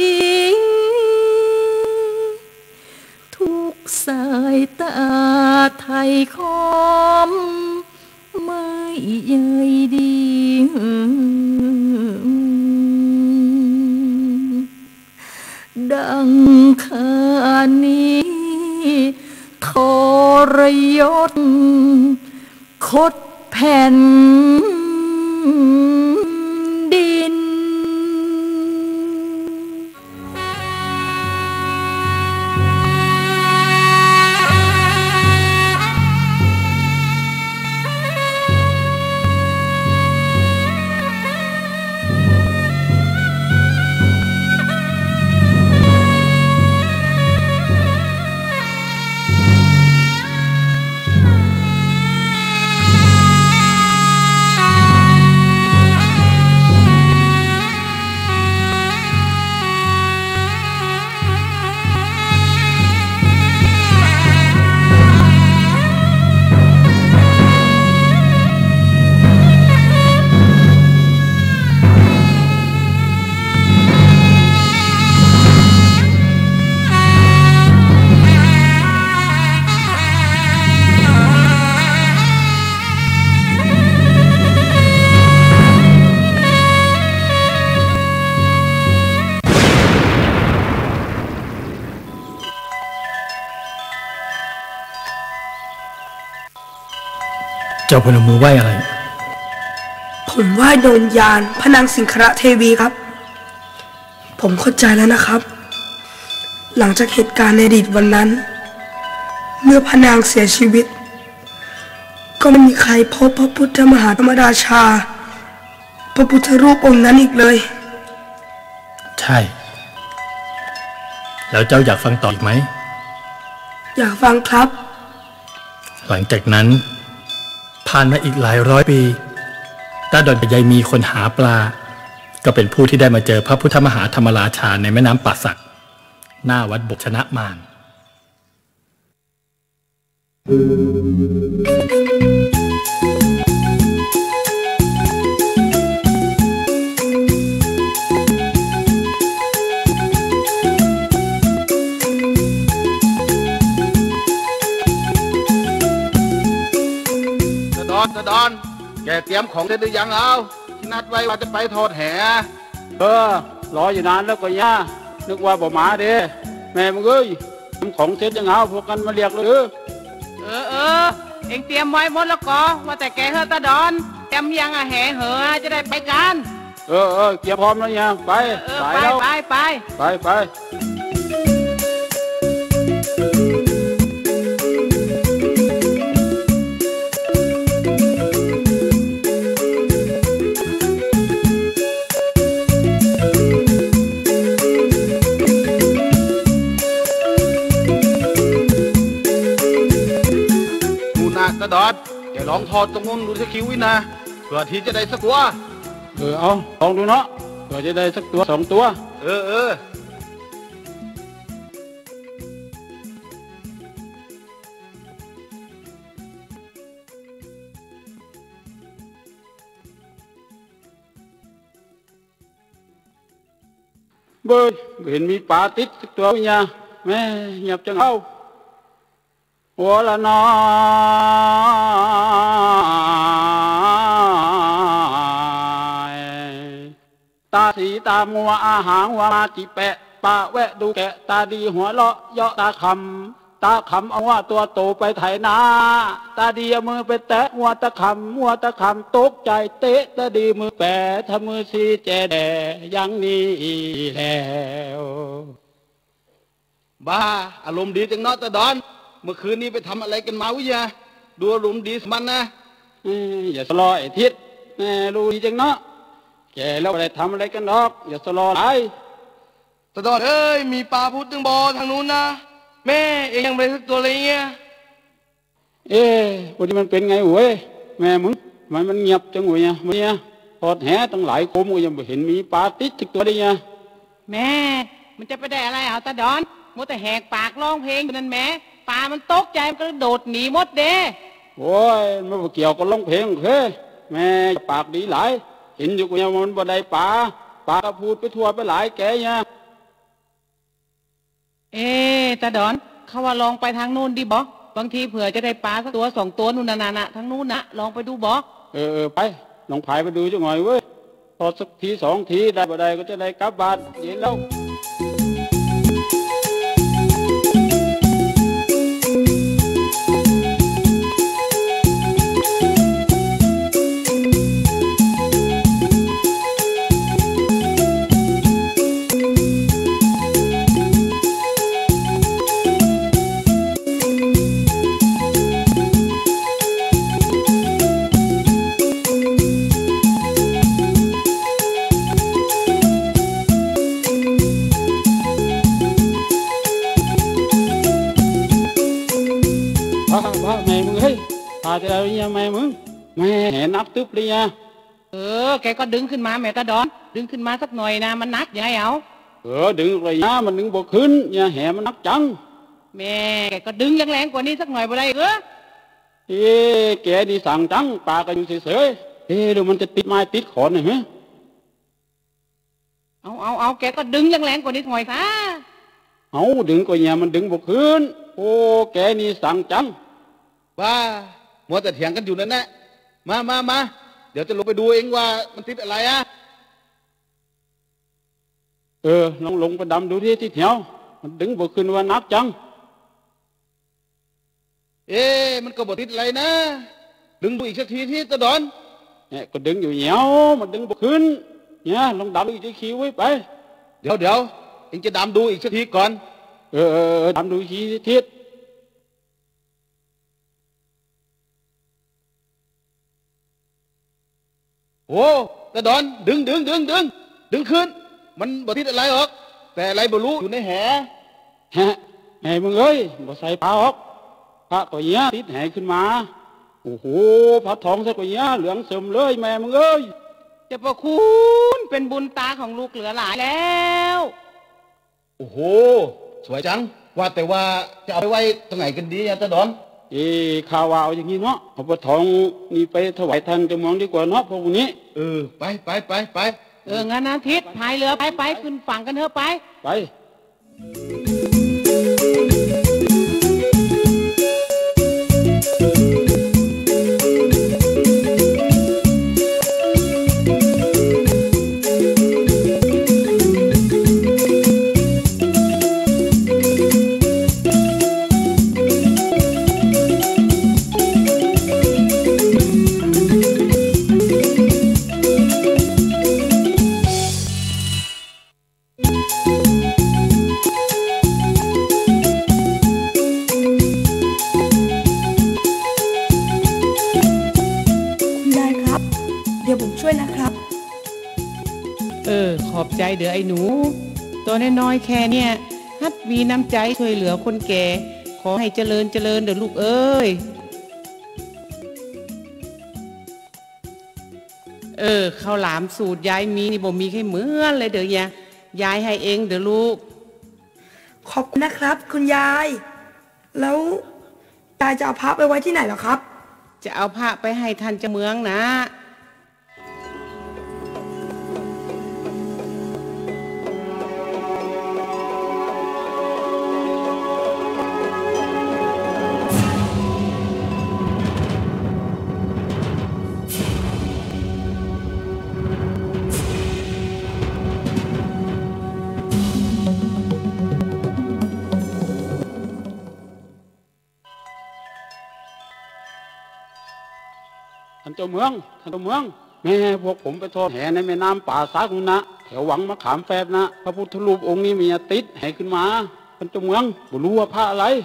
ทุกสายตาไทยคอมไม่ใยดีข้านี้ทรยศคดแผ่นดินเจ้าพนมมือไหว้อะไรผมไหว้ดวงวิญญาณพระนางสิงคระเทวีครับ ผมเข้าใจแล้วนะครับ หลังจากเหตุการณ์ในอดีตวันนั้น เมื่อพระนางเสียชีวิต ก็ไม่มีใครพบพระพุทธมหาธรรมราชา พระพุทธรูปองค์นั้นอีกเลยใช่ แล้วเจ้าอยากฟังต่ออีกไหมอยากฟังครับหลังจากนั้นผ่านมาอีกหลายร้อยปีตาดอนกับยายมีคนหาปลาก็เป็นผู้ที่ได้มาเจอพระพุทธมหาธรรมราชาในแม่น้ำป่าสักหน้าวัดบกชนะมารตะดอนแกเตรียมของเสร็จหรือยังเอาที่นัดไว้ว่าจะไปทอดแหเออรออยู่นานแล้วก็ย่านึกว่าบ่มาเด้แม่มึงเอ้ยทำของเสร็จยังเอาพวกกันมาเรียกเลยเออเออเออเอ็งเตรียมไว้หมดแล้วก็ว่าแต่แกเฮอตะดอนเตรียมยังอะแหเหอจะได้ไปกันเออเออเตรียมพร้อมแล้วยังไปไปไปไปไปไปตะดอนแกลองทอดตรงนู้นดูสักคิววินะเผื่อที่จะได้สักตัวเออเอาลองดูเนาะเผื่อจะได้สักตัวสองตัวเออเออเบ้ยเห็นมีปลาติดสักตัววิญญาแม่เงียบจังเอาหัวละนอตาสีตามัวอาหางวาจิแปะปะแวะดูแกะตาดีหัวเลาะเยาะตาคำตาคำเอาว่าตัวโตไปไถนาตาดีเอามือไปแตะมัวตาคำมัวตาคำตกใจเตะตาดีมือแปะทำมือซีแจแดยังนี้แล้วบ้าอารมณ์ดีจังเนาะตาดอนเมื่อคืนนี้ไปทำอะไรกันมาวะยะดูอารมณ์ดีสมันนะอย่าสลอยทิศรู้ดีจังเนาะแกแล้วอะไรทำอะไรกันดอกอย่าสลอยไอ้ตาดอนเอ้ยมีปลาพุดตึงบอทางนู้นนะแม่เองยังไม่ได้สักตัวเลยเงี้ยเอ๊ะวันนี้มันเป็นไงเว้ยแม่มึงมันมันเงียบจังเว้ยเนี่ยมันเนี่ยทอดแหตั้งหลายโคมก็ยังไม่เห็นมีปลาติดสักตัวเลยเนี่ยแม่มันจะไปได้อะไรเอาตาดอนมัวแต่แหกปากร้องเพลงอยู่นั่นแม่ปลามันตกใจมันก็โดดหนีหมดเด้โอ้ยไม่เกี่ยวกับร้องเพลงเฮ้ยแม่ปากดีหลายเห็นอยู่กูยังมันบ่ได้ปลาปลาก็พูดไปทั่วไปหลายแกเนี่ยเอ๊ตาดอนเขาว่าลองไปทางนู้นดิบอกบางทีเผื่อจะได้ปลาสักตัวสองตัวนู่นน่ะน่ะทางนู้นนะลองไปดูบอกเออไปลองพายไปดูจังหน่อยเว้ยพอสักทีสองทีได้บ่ได้ก็จะได้กลับบ้านเย็นแล้วจะได้ยังไงมึงแม่แหนับตึ๊บเลยอะเออแกก็ดึงขึ้นมาแม่ตาดอนดึงขึ้นมาสักหน่อยนะมันนักยังไงเอาเออดึงเลยนะมันดึงบกขึ้นอย่าแหมันนักจังแม่แกก็ดึงแรงๆกว่านี้สักหน่อยบ่ได้เออเอ๊ะแกดีสั่งจังปากันอยู่เฉยๆเอ๊ะเดี๋ยวมันจะติดไม้ติดขอนหน่อยไหมเอาเอาเอาแกก็ดึงแรงๆกว่านี้หน่อยซะเอาดึงกว่าเนี่ยมันดึงบกขึ้นโอ้แกนี่สั่งจังว่ามัวแต่เถียงกันอยู่นั่นแหละมามามาเดี๋ยวจะลงไปดูเองว่ามันติดอะไรอะเออลองลงไปดำดูที่ที่แถวมันดึงบกขึ้นว่านักจังเอ๊ะมันก็บกติดอะไรนะดึงดูอีกสักทีที่ตะดอนเนี่ยก็ดึงอยู่เหี่ยวมันดึงบกขึ้นเนี่ยลองดำอีกทีคิวไว้ไปเดี๋ยวเดี๋ยวเองจะดำดูอีกสักทีก่อนเออเออดำดูอีกทีทิศโอ้ตะดอนดึงดึงดึงดึงดึงขึ้นมันบกติดอะไรหรอกแต่อะไรบ่รู้อยู่ในแหแหแหมึงเอ้ยบ่ใส่ผ้าออกผ้าตัวเนี้ยติดแหขึ้นมาโอ้โหผ้าทองใส่ตัวเนี้ยเหลืองเสริมเลยแม่มึงเอ้ยจะประคุณเป็นบุญตาของลูกเหลือหลายแล้วโอ้โหสวยจังว่าแต่ว่าจะเอาไปไว้ตรงไหนกันดีอะตะดอนเอ้ข่าวเอาอย่างนี้เนาะเอาผ้าทองนี่ไปถวายท่านจะมองดีกว่าเนาะพวกนี้เออไปไปไปไปเอองั้นนะทิศพายเรือไปไปขึ้นฝั่งกันเถอะไปไปใจเด้อไอ้หนูตัวน้อยๆแค่เนี่ยฮัดมีน้ำใจช่วยเหลือคนแก่ขอให้เจริญเจริญเด้อลูกเอ้ยเออข้าวหลามสูตรยายมีนี่บ่มีแค่เหมือนเลยเด้อยายยายให้เองเด้อลูกขอบคุณนะครับคุณยายแล้วยายจะเอาพระไปไว้ที่ไหนหรอครับจะเอาพระไปให้ท่านเจ้าเมืองนะท่านเจ้าเมืองท่านเจ้าเมืองแม่พวกผมไปทอดแหในแม่น้ำป่าสากุณนะแถวหวังมะขามแฝดนะพระพุทธรูปองค์นี้มีติดแหขึ้นมาท่านเจ้าเมืองบ่รู้ว่าผ้าอะไร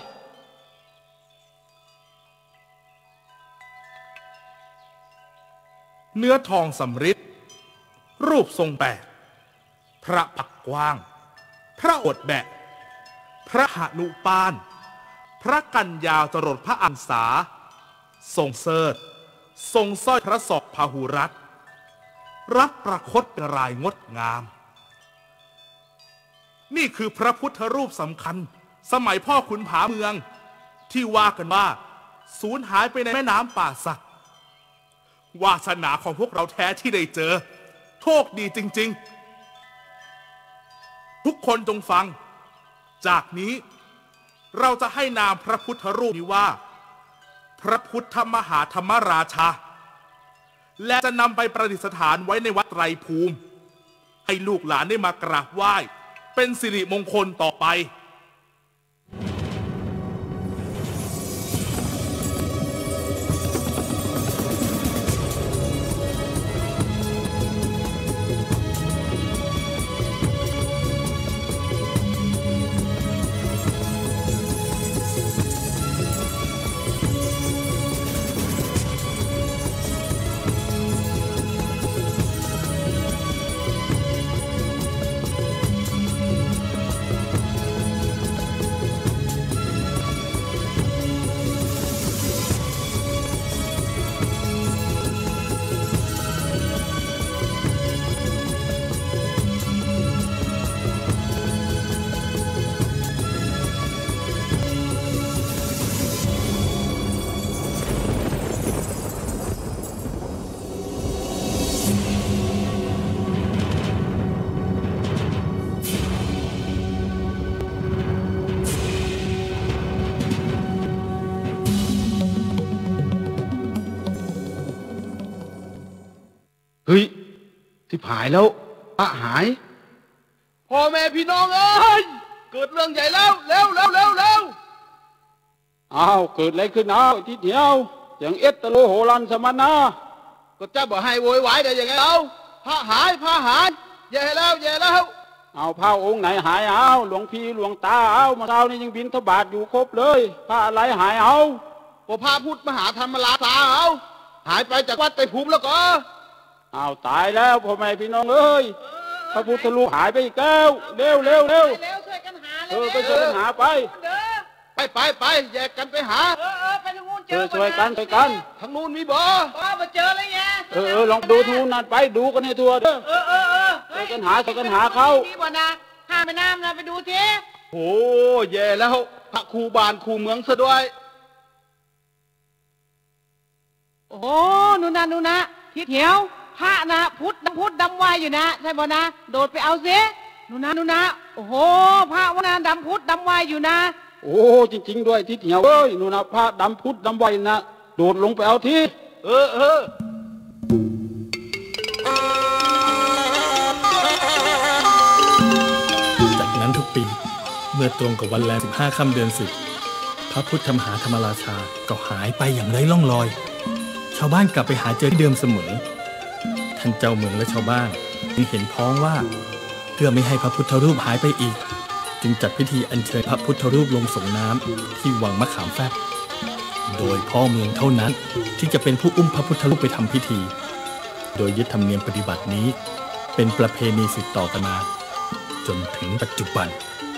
เนื้อทองสำริดรูปทรงแปลกพระปักกว้างพระอดแบะพระหนุปานพระกันยาวจรดพระอังสาทรงเสิร์ชทรงสร้อยพระศอกพาหุรัตน์รับประคตเป็นรายงดงามนี่คือพระพุทธรูปสำคัญสมัยพ่อขุนผาเมืองที่ว่ากันว่าสูญหายไปในแม่น้ำป่าสักวาสนาของพวกเราแท้ที่ได้เจอโชคดีจริงๆทุกคนจงฟังจากนี้เราจะให้นามพระพุทธรูปนี้ว่าพระพุทธมหาธรรมราชาและจะนำไปประดิษฐานไว้ในวัดไตรภูมิให้ลูกหลานได้มากราบไหว้เป็นสิริมงคลต่อไปเฮ้ยที่ผายแล้วพระหายพ่อแม่พี่น้องเอ้ยเกิดเรื่องใหญ่แล้วเร็วเร็วเร็วเร็วอ้าวเกิดอะไรขึ้นอ้าวที่เดียวอย่างเอสตะโลโหรันสมนาก็จะบอกให้โวยวายได้ยังไงเอาพระหายพระหายแย่แล้วแย่แล้วเอาพระองค์ไหนหายเอาหลวงพี่หลวงตาเอามาเช้านี้ยังบินทบาทอยู่ครบเลยพระอะไรหายเอาพอพระพุทธมหาธรรมราชาเอาหายไปจากวัดไตรภูมิแล้วก็เอาตายแล้วพ่อแม่พี่น้องเอ้ยพระพุทธรูปหายไปอีกแล้วเร็วเร็วเร็วเออไปช่วยกันหาไปไปไปไปแยกกันไปหาเออเออไปทางนู้นเจอช่วยกันช่วยกันทางนู้นมีบ่บ่มาเจอเลยไงเออเออลองดูทางนู้นนั่นไปดูกันให้ทั่วเด้อเออเออเออช่วยกันหาช่วยกันหาเขามีบ่นะห้ามไปน้ำนะไปดูทีโอ้แย่แล้วพระครูบานครูเมืองซะด้วยโอ้หนูนะหนูนะทิศเหี่ยวพระนะพุทธดำพุทธดำวายอยู่นะใช่บ่นะโดดไปเอาเสียหนูนะหนูนะโอ้โหพระวนาดำพุทธดำวายอยู่นะโอ้จริงๆด้วยทิศเหี่ยวเอ้ยหนูนะพระดำพุทธดำวายนะโดดลงไปเอาที่เออเออจากนั้นทุกปีเมื่อตรงกับวันแรมสิบห้าค่ำเดือนสิบพระพุทธมหาธรรมราชาก็หายไปอย่างไร้ร่องรอยชาวบ้านกลับไปหาเจอที่เดิมเสมอท่านเจ้าเมืองและชาวบ้านจึงเห็นพ้องว่าเพื่อไม่ให้พระพุทธรูปหายไปอีกจึงจัดพิธีอัญเชิญพระพุทธรูปลงส่งน้ำที่วังมะขามแฟบโดยพ่อเมืองเท่านั้นที่จะเป็นผู้อุ้มพระพุทธรูปไปทำพิธีโดยยึดธรรมเนียมปฏิบัตินี้เป็นประเพณีสืบต่อกันมาจนถึงปัจจุบัน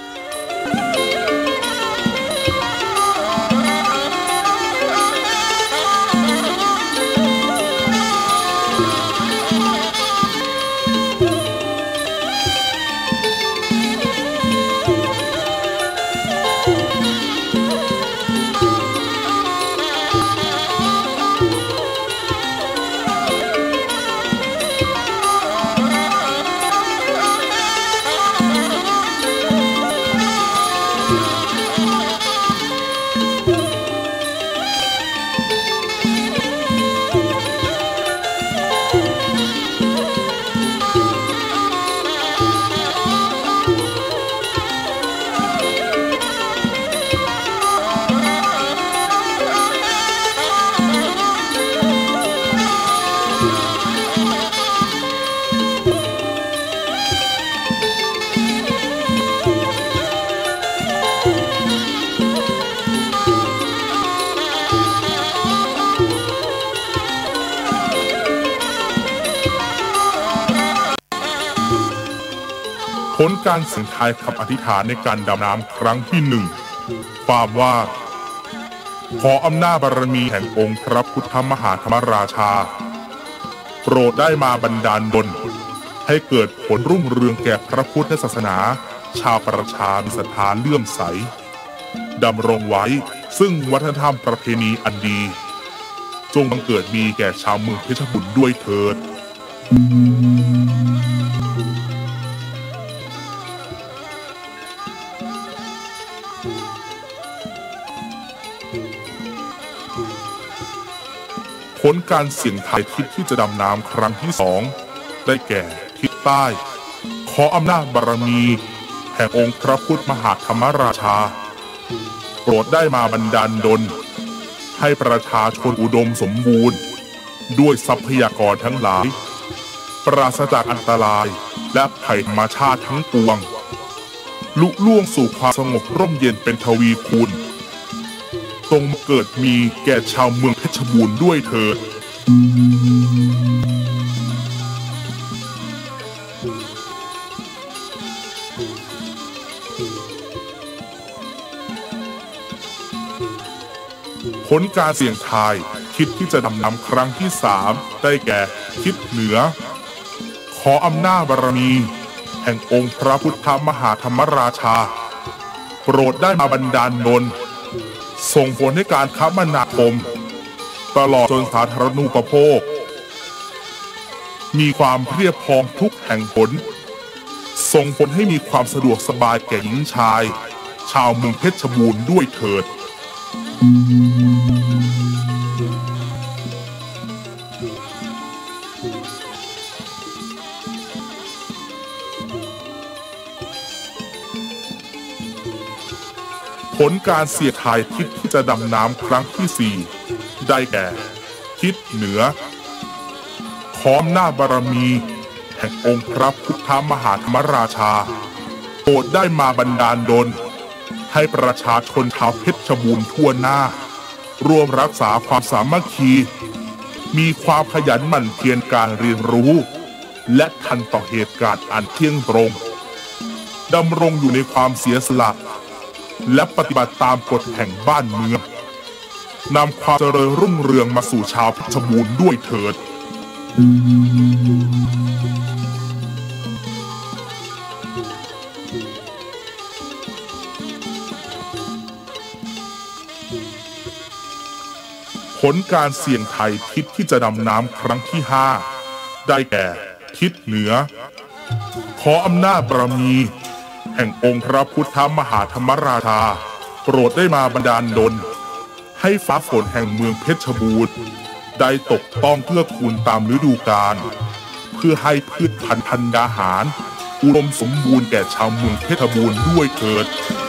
ผลการเสี่ยงทายคำอธิษฐานในการดำน้ำครั้งที่หนึ่งความว่าขออำนาจบารมีแห่งองค์พระพุทธมหาธรรมราชาโปรดได้มาบันดาลดลให้เกิดผลรุ่งเรืองแก่พระพุทธศาสนาชาวประชามีศรัทธาเลื่อมใสดำรงไว้ซึ่งวัฒนธรรมประเพณีอันดีจงบังเกิดมีแก่ชาวเมืองเพชรบุรีด้วยเถิดผลการเสี่ยงทายทิศที่จะดำน้ำครั้งที่สองได้แก่ทิศใต้ขออำนาจบารมีแห่งองค์พระพุทธมหาธรรมราชาโปรดได้มาบันดาลดลให้ประชาชนอุดมสมบูรณ์ด้วยทรัพยากรทั้งหลายปราศจากอันตรายและภัยธรรมชาติทั้งปวงลุล่วงสู่ความสงบร่มเย็นเป็นทวีคูณตรงเกิดมีแก่ชาวเมืองเพชรบูรณ์ด้วยเถิดผลการเสี่ยงทายทิศที่จะดำน้ำครั้งที่สามได้แก่ทิศเหนือขออำนาจบารมีแห่งองค์พระพุทธมหาธรรมราชาโปรดได้มาบันดาลดลส่งผลให้การคมนาคมตลอดจนสาธารณูปโภคมีความเพียบพร้อมทุกแห่งผลส่งผลให้มีความสะดวกสบายแก่หญิงชายชาวเมืองเพชรบูรณ์ด้วยเถิดลการเสี่ยงทายทิศที่จะดำน้ำครั้งที่สี่ได้แก่ทิศเหนือขออำนาจบารมีแห่งองค์พระพุทธมหาธรรมราชาโปรดได้มาบันดาลดลให้ประชาชนชาวเพชรบูรณ์ทั่วหน้าร่วมรักษาความสามัคคีมีความขยันหมั่นเพียรการเรียนรู้และทันต่อเหตุการณ์อันเที่ยงตรงดำรงอยู่ในความเสียสละและปฏิบัติตามกฎแห่งบ้านเมืองนำความเจริญรุ่งเรืองมาสู่ชาวเพชรบูรณ์ด้วยเถิดผลการเสี่ยงทายทิศที่จะดำน้ำครั้งที่ห้าได้แก่ทิศเหนือขออำนาจบารมีแห่งองค์พระพุทธมหาธรรมราชาโปรดได้มาบันดาลดลให้ฟ้าฝนแห่งเมืองเพชรบูรณ์ได้ตกต้องเพื่อคูณตามฤดูกาลเพื่อให้พืชพันธุ์ธัญญาหารอุดมสมบูรณ์แก่ชาวเมืองเพชรบูรณ์ด้วยเถิด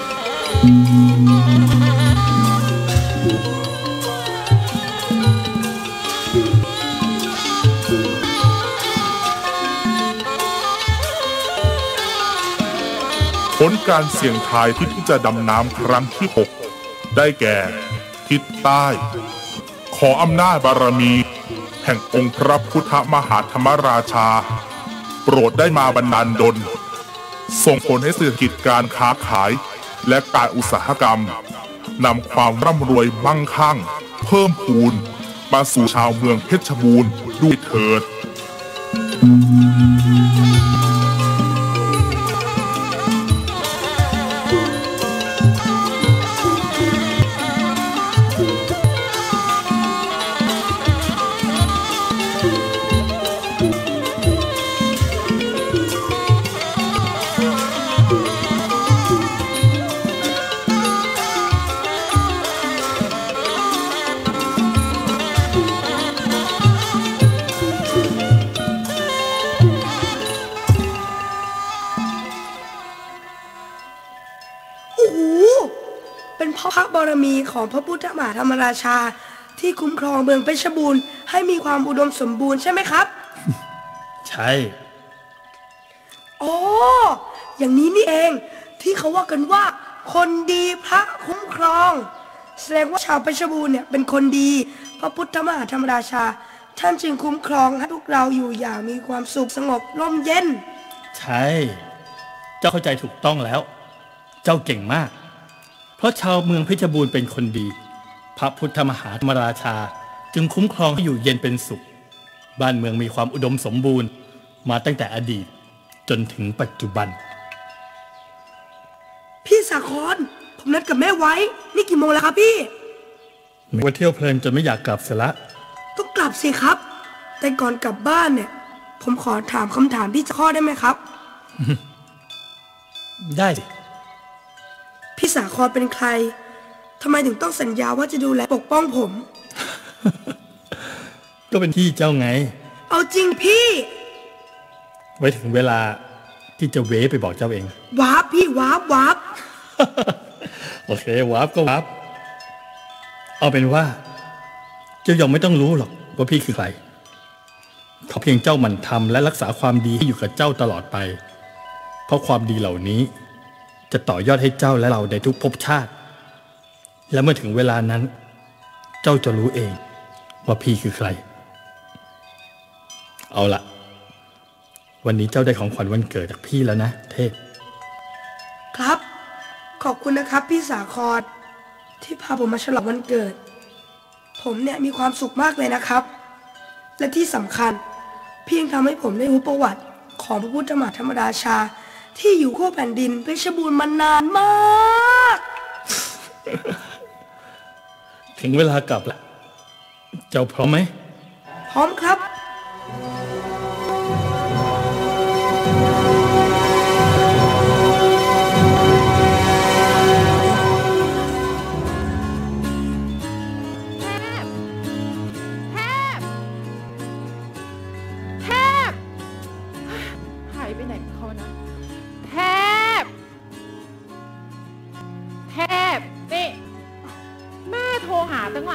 ผลการเสี่ยงทายทิศที่จะดำน้ำครั้งที่หกได้แก่ทิศใต้ขออำนาจบารมีแห่งองค์พระพุทธมหาธรรมราชาโปรดได้มาบันดาลดลส่งผลให้เศรษฐกิจการค้าขายและการอุตสาหกรรมนำความร่ำรวยมั่งคั่งเพิ่มพูนมาสู่ชาวเมืองเพชรบูรณ์ด้วยเถิดพระบารมีของพระพุทธมหาธรรมราชาที่คุ้มครองเมืองเพชรบูรณ์ให้มีความอุดมสมบูรณ์ใช่ไหมครับใช่อ๋ออย่างนี้นี่เองที่เขาว่ากันว่าคนดีพระคุ้มครองแสดงว่าชาวเพชรบูรณ์เนี่ยเป็นคนดีพระพุทธมหาธรรมราชาท่านจึงคุ้มครองให้พวกเราอยู่อย่างมีความสุขสงบร่มเย็นใช่เจ้าเข้าใจถูกต้องแล้วเจ้าเก่งมากเพราะชาวเมืองเพชรบูรณ์เป็นคนดีพระพุทธมหาธรรมราชาจึงคุ้มครองให้อยู่เย็นเป็นสุขบ้านเมืองมีความอุดมสมบูรณ์มาตั้งแต่อดีตจนถึงปัจจุบันพี่สาครผมนัดกับแม่ไว้นี่กี่โมงแล้วครับพี่ว่าเที่ยวเพลินจนไม่อยากกลับเสียละต้องกลับสิครับแต่ก่อนกลับบ้านเนี่ยผมขอถามคำถามพี่ข้อได้ไหมครับได้สิพี่สาครเป็นใครทำไมถึงต้องสัญญาว่าจะดูแลปกป้องผมก็เป็นพี่เจ้าไงเอาจริงพี่ไว้ถึงเวลาที่จะเวไปบอกเจ้าเองวาร์ปพี่วาร์ปวาร์ปโอเควาร์ปก็วาร์ปเอาเป็นว่าเจ้ายังไม่ต้องรู้หรอกว่าพี่คือใครเขาเพียงเจ้าหมั่นทำและรักษาความดีให้อยู่กับเจ้าตลอดไปเพราะความดีเหล่านี้จะต่อยอดให้เจ้าและเราในทุกภพชาติและเมื่อถึงเวลานั้นเจ้าจะรู้เองว่าพี่คือใครเอาละวันนี้เจ้าได้ของขวัญวันเกิดจากพี่แล้วนะเทพครับขอบคุณนะครับพี่สาครที่พาผมมาฉลองวันเกิดผมเนี่ยมีความสุขมากเลยนะครับและที่สำคัญเพียงทำให้ผมได้รู้ประวัติของพระพุทธมหาธรรมราชาที่อยู่คู่แผ่นดินเพชรบูรณ์มานานมากถึงเวลากลับละเจ้าพร้อมไหมพร้อมครับแทบ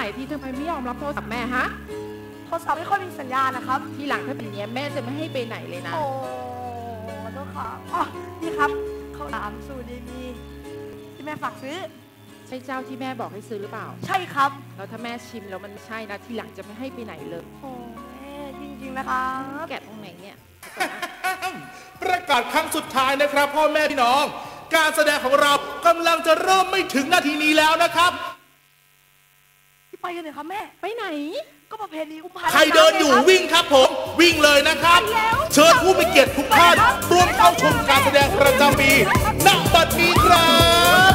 ที่ทำไมไม่ยอมรับโทรศัพท์แม่ฮะโทรศัพท์ไม่ค่อยมีสัญญาณนะครับทีหลังถ้าเป็นเนี้ยแม่จะไม่ให้ไปไหนเลยนะโอ้ขอโทษครับอ๋อนี่ครับข้าวหลามสูตรดีๆที่แม่ฝากซื้อใช่เจ้าที่แม่บอกให้ซื้อหรือเปล่าใช่ครับแล้วถ้าแม่ชิมแล้วมันใช่นะทีหลังจะไม่ให้ไปไหนเลยโอ้แม่จริงๆนะครับแกะตรงไหนเนี่ยประกาศครั้งสุดท้ายนะครับพ่อแม่พี่น้องการแสดงของเรากำลังจะเริ่มไม่ถึงนาทีนี้แล้วนะครับที่ไปกันเลยครับแม่ไปไหนก็ประเพณีอุ้มพาใครเดินอยู่วิ่งครับผมวิ่งเลยนะครับเชิญผู้มีเกียรติทุกท่านร่วมเข้าชมการแสดงประจำปีณบัดนี้ครับ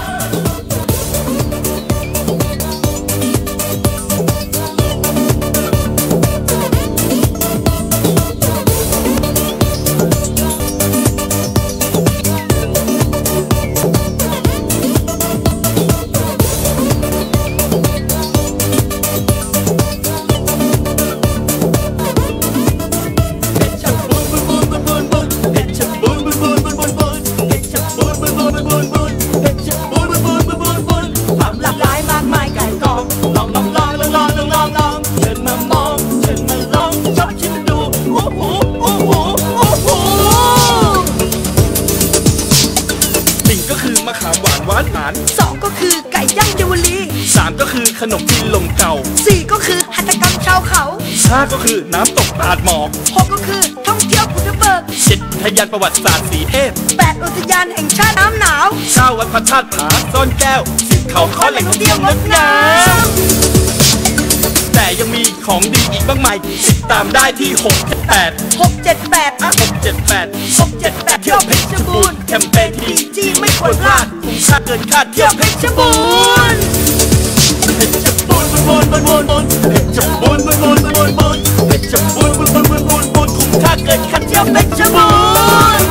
สองก็คือไก่ย่างเยาวลีสามก็คือขนมจีนลมเก่าสี่ก็คือหัตถกรรมชาวเขาห้าก็คือน้ำตกตาดหมอกหกก็คือท่องเที่ยวภูทับเบิกเจ็ดอุทยานประวัติศาสตร์สีเทพแปดอุทยานแห่งชาติน้ำหนาวเก้าวัดพระธาตุผาซ่อนแก้วสิบเขาค้อแหล่งท่องเที่ยวงดงามแต่ยังมีของดีอีกมากมายติดตามได้ที่หกเจ็ดแปดหกเจ็ดแปดอ่ะหกเจ็ดแปดหกเจ็ดแปดเที่ยวเพชรบูรณ์แคมเปญที่จีไม่ควรพลาดคุ้มค่าเกินคาดเที่ยวเพชรบูรณ์เพชรบูรณ์บูรณ์บูรณ์บูรณ์บูรณ์เพชรบูรณ์บูรณ์บูรณ์บูรณ์บูรณ์เพชรบูรณ์บูรณ์บูรณ์บูรณ์บูรณ์คุ้มค่าเกินคาดเที่ยวเพชรบูรณ์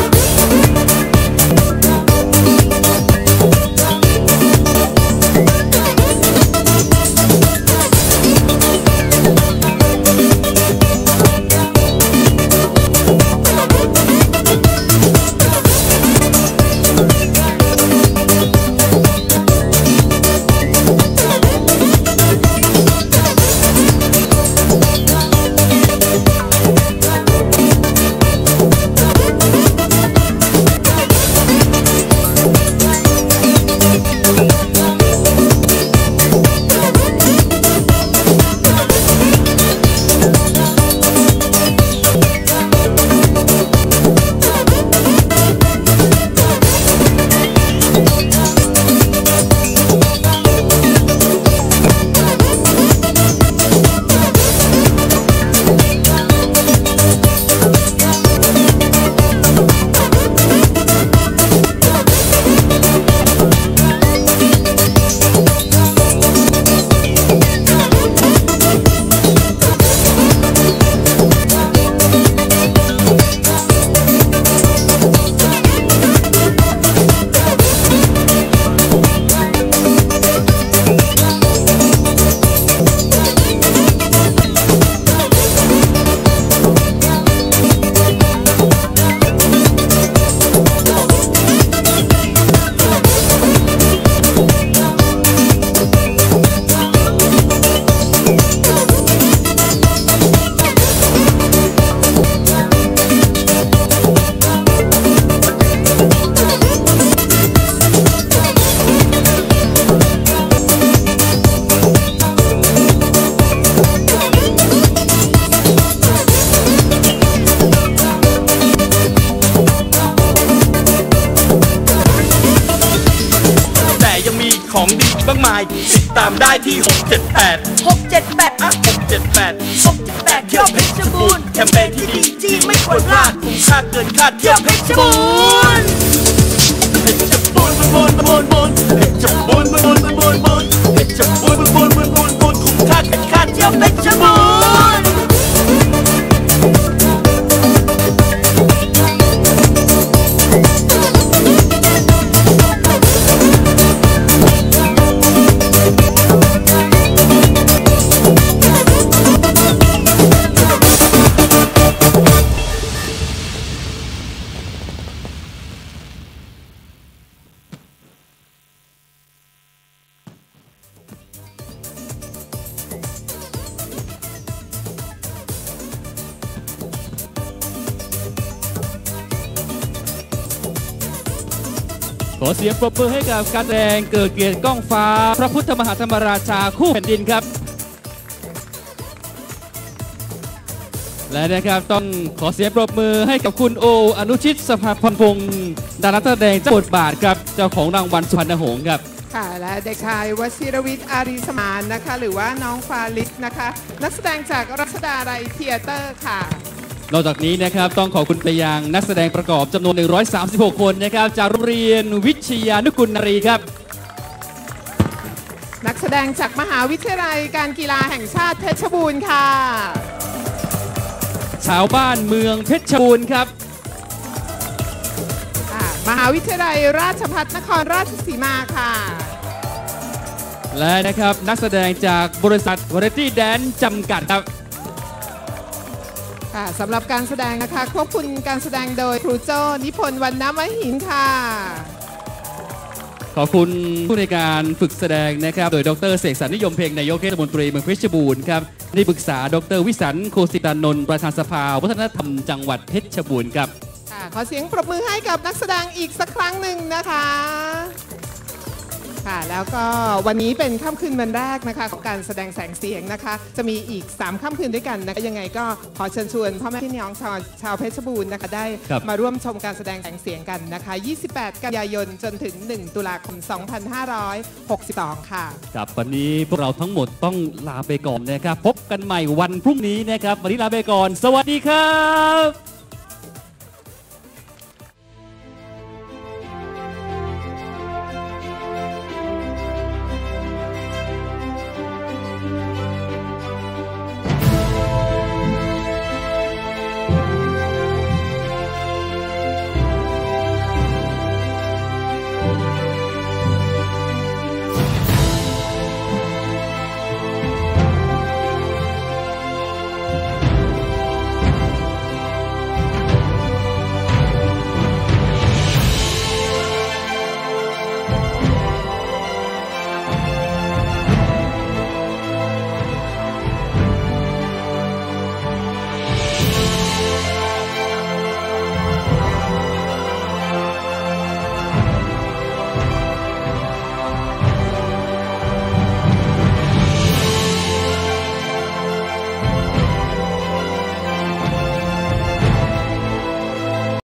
ของดีมากมายติดตามได้ที่หกเจ็ดแปดหกเจ็ดแปดอ่ะหกเจ็ดแปดหกเจ็ดแปดเที่ยวเพชรบูรณ์แคมเปญที่ดีจีไม่ควรพลาดคุ้มค่าเกินคาดเที่ยวเพชรบูรณ์เพชรบูรณ์บูรณ์บูรณ์บูรณ์เพชรบูรณ์บูรณ์บูรณ์บูรณ์เพชรบูรณ์บูรณ์บูรณ์บูรณ์บูรณ์คุ้มค่าเกินคาดเที่ยวเพชรบูรณ์ขอเสียงปรบมือให้กับการแสดงเกิดเกียรติก้องฟ้าพระพุทธมหาธรรมราชาคู่แผ่นดินครับและนะครับต้องขอเสียงปรบมือให้กับคุณโออนุชิตสภาพรพงศ์ดาราแสดงเจ้าบทบาทครับเจ้าของรางวัลสุพรรณหงส์ครับค่ะและเด็กชายวชิรวิทย์อารีสมานนะคะหรือว่าน้องฟาลิสนะคะนักแสดงจากรัชดาลัยเธียเตอร์ค่ะนอกจากนี้นะครับต้องขอบคุณไปยังนักแสดงประกอบจำนวนหนึ่งร้อยสามสิบหกคนนะครับจากโรงเรียนวิชยานุกุลนารีครับนักแสดงจากมหาวิทยาลัยการกีฬาแห่งชาติเพชรบูรณ์ค่ะชาวบ้านเมืองเพชรบูรณ์ครับมหาวิทยาลัยราชภัฏนครราชสีมาค่ะและนะครับนักแสดงจากบริษัทวาไรตี้แดนจำกัดครับค่ะสำหรับการแสดงนะคะควบคุมการแสดงโดยครูโจ้นิพนธ์วรรณมหินค่ะขอบคุณผู้ในการฝึกแสดงนะครับโดยดรเสกสรรนิยมเพลงนายกเทศมนตรีเมืองเพชรบูรณ์ครับที่ปรึกษาดรวิสันต์โคสิตานนท์ประธานสภาวัฒนธรรมจังหวัดเพชรบูรณ์ครับขอเสียงปรบมือให้กับนักแสดงอีกสักครั้งหนึ่งนะคะค่ะแล้วก็วันนี้เป็นค่ำคืนวันแรกนะคะของการแสดงแสงเสียงนะคะจะมีอีกสามค่ำคืนด้วยกันนะคะยังไงก็ขอเชิญชวนพ่อแม่พี่น้องชาวชาวเพชรบูรณ์นะคะได้มาร่วมชมการแสดงแสงเสียงกันนะคะยี่สิบแปดกันยายนจนถึงหนึ่งตุลาคมสองพันห้าร้อยหกสิบสองค่ะครับวันนี้พวกเราทั้งหมดต้องลาไปก่อนนะครับพบกันใหม่วันพรุ่งนี้นะครับวันนี้ลาไปก่อนสวัสดีครับ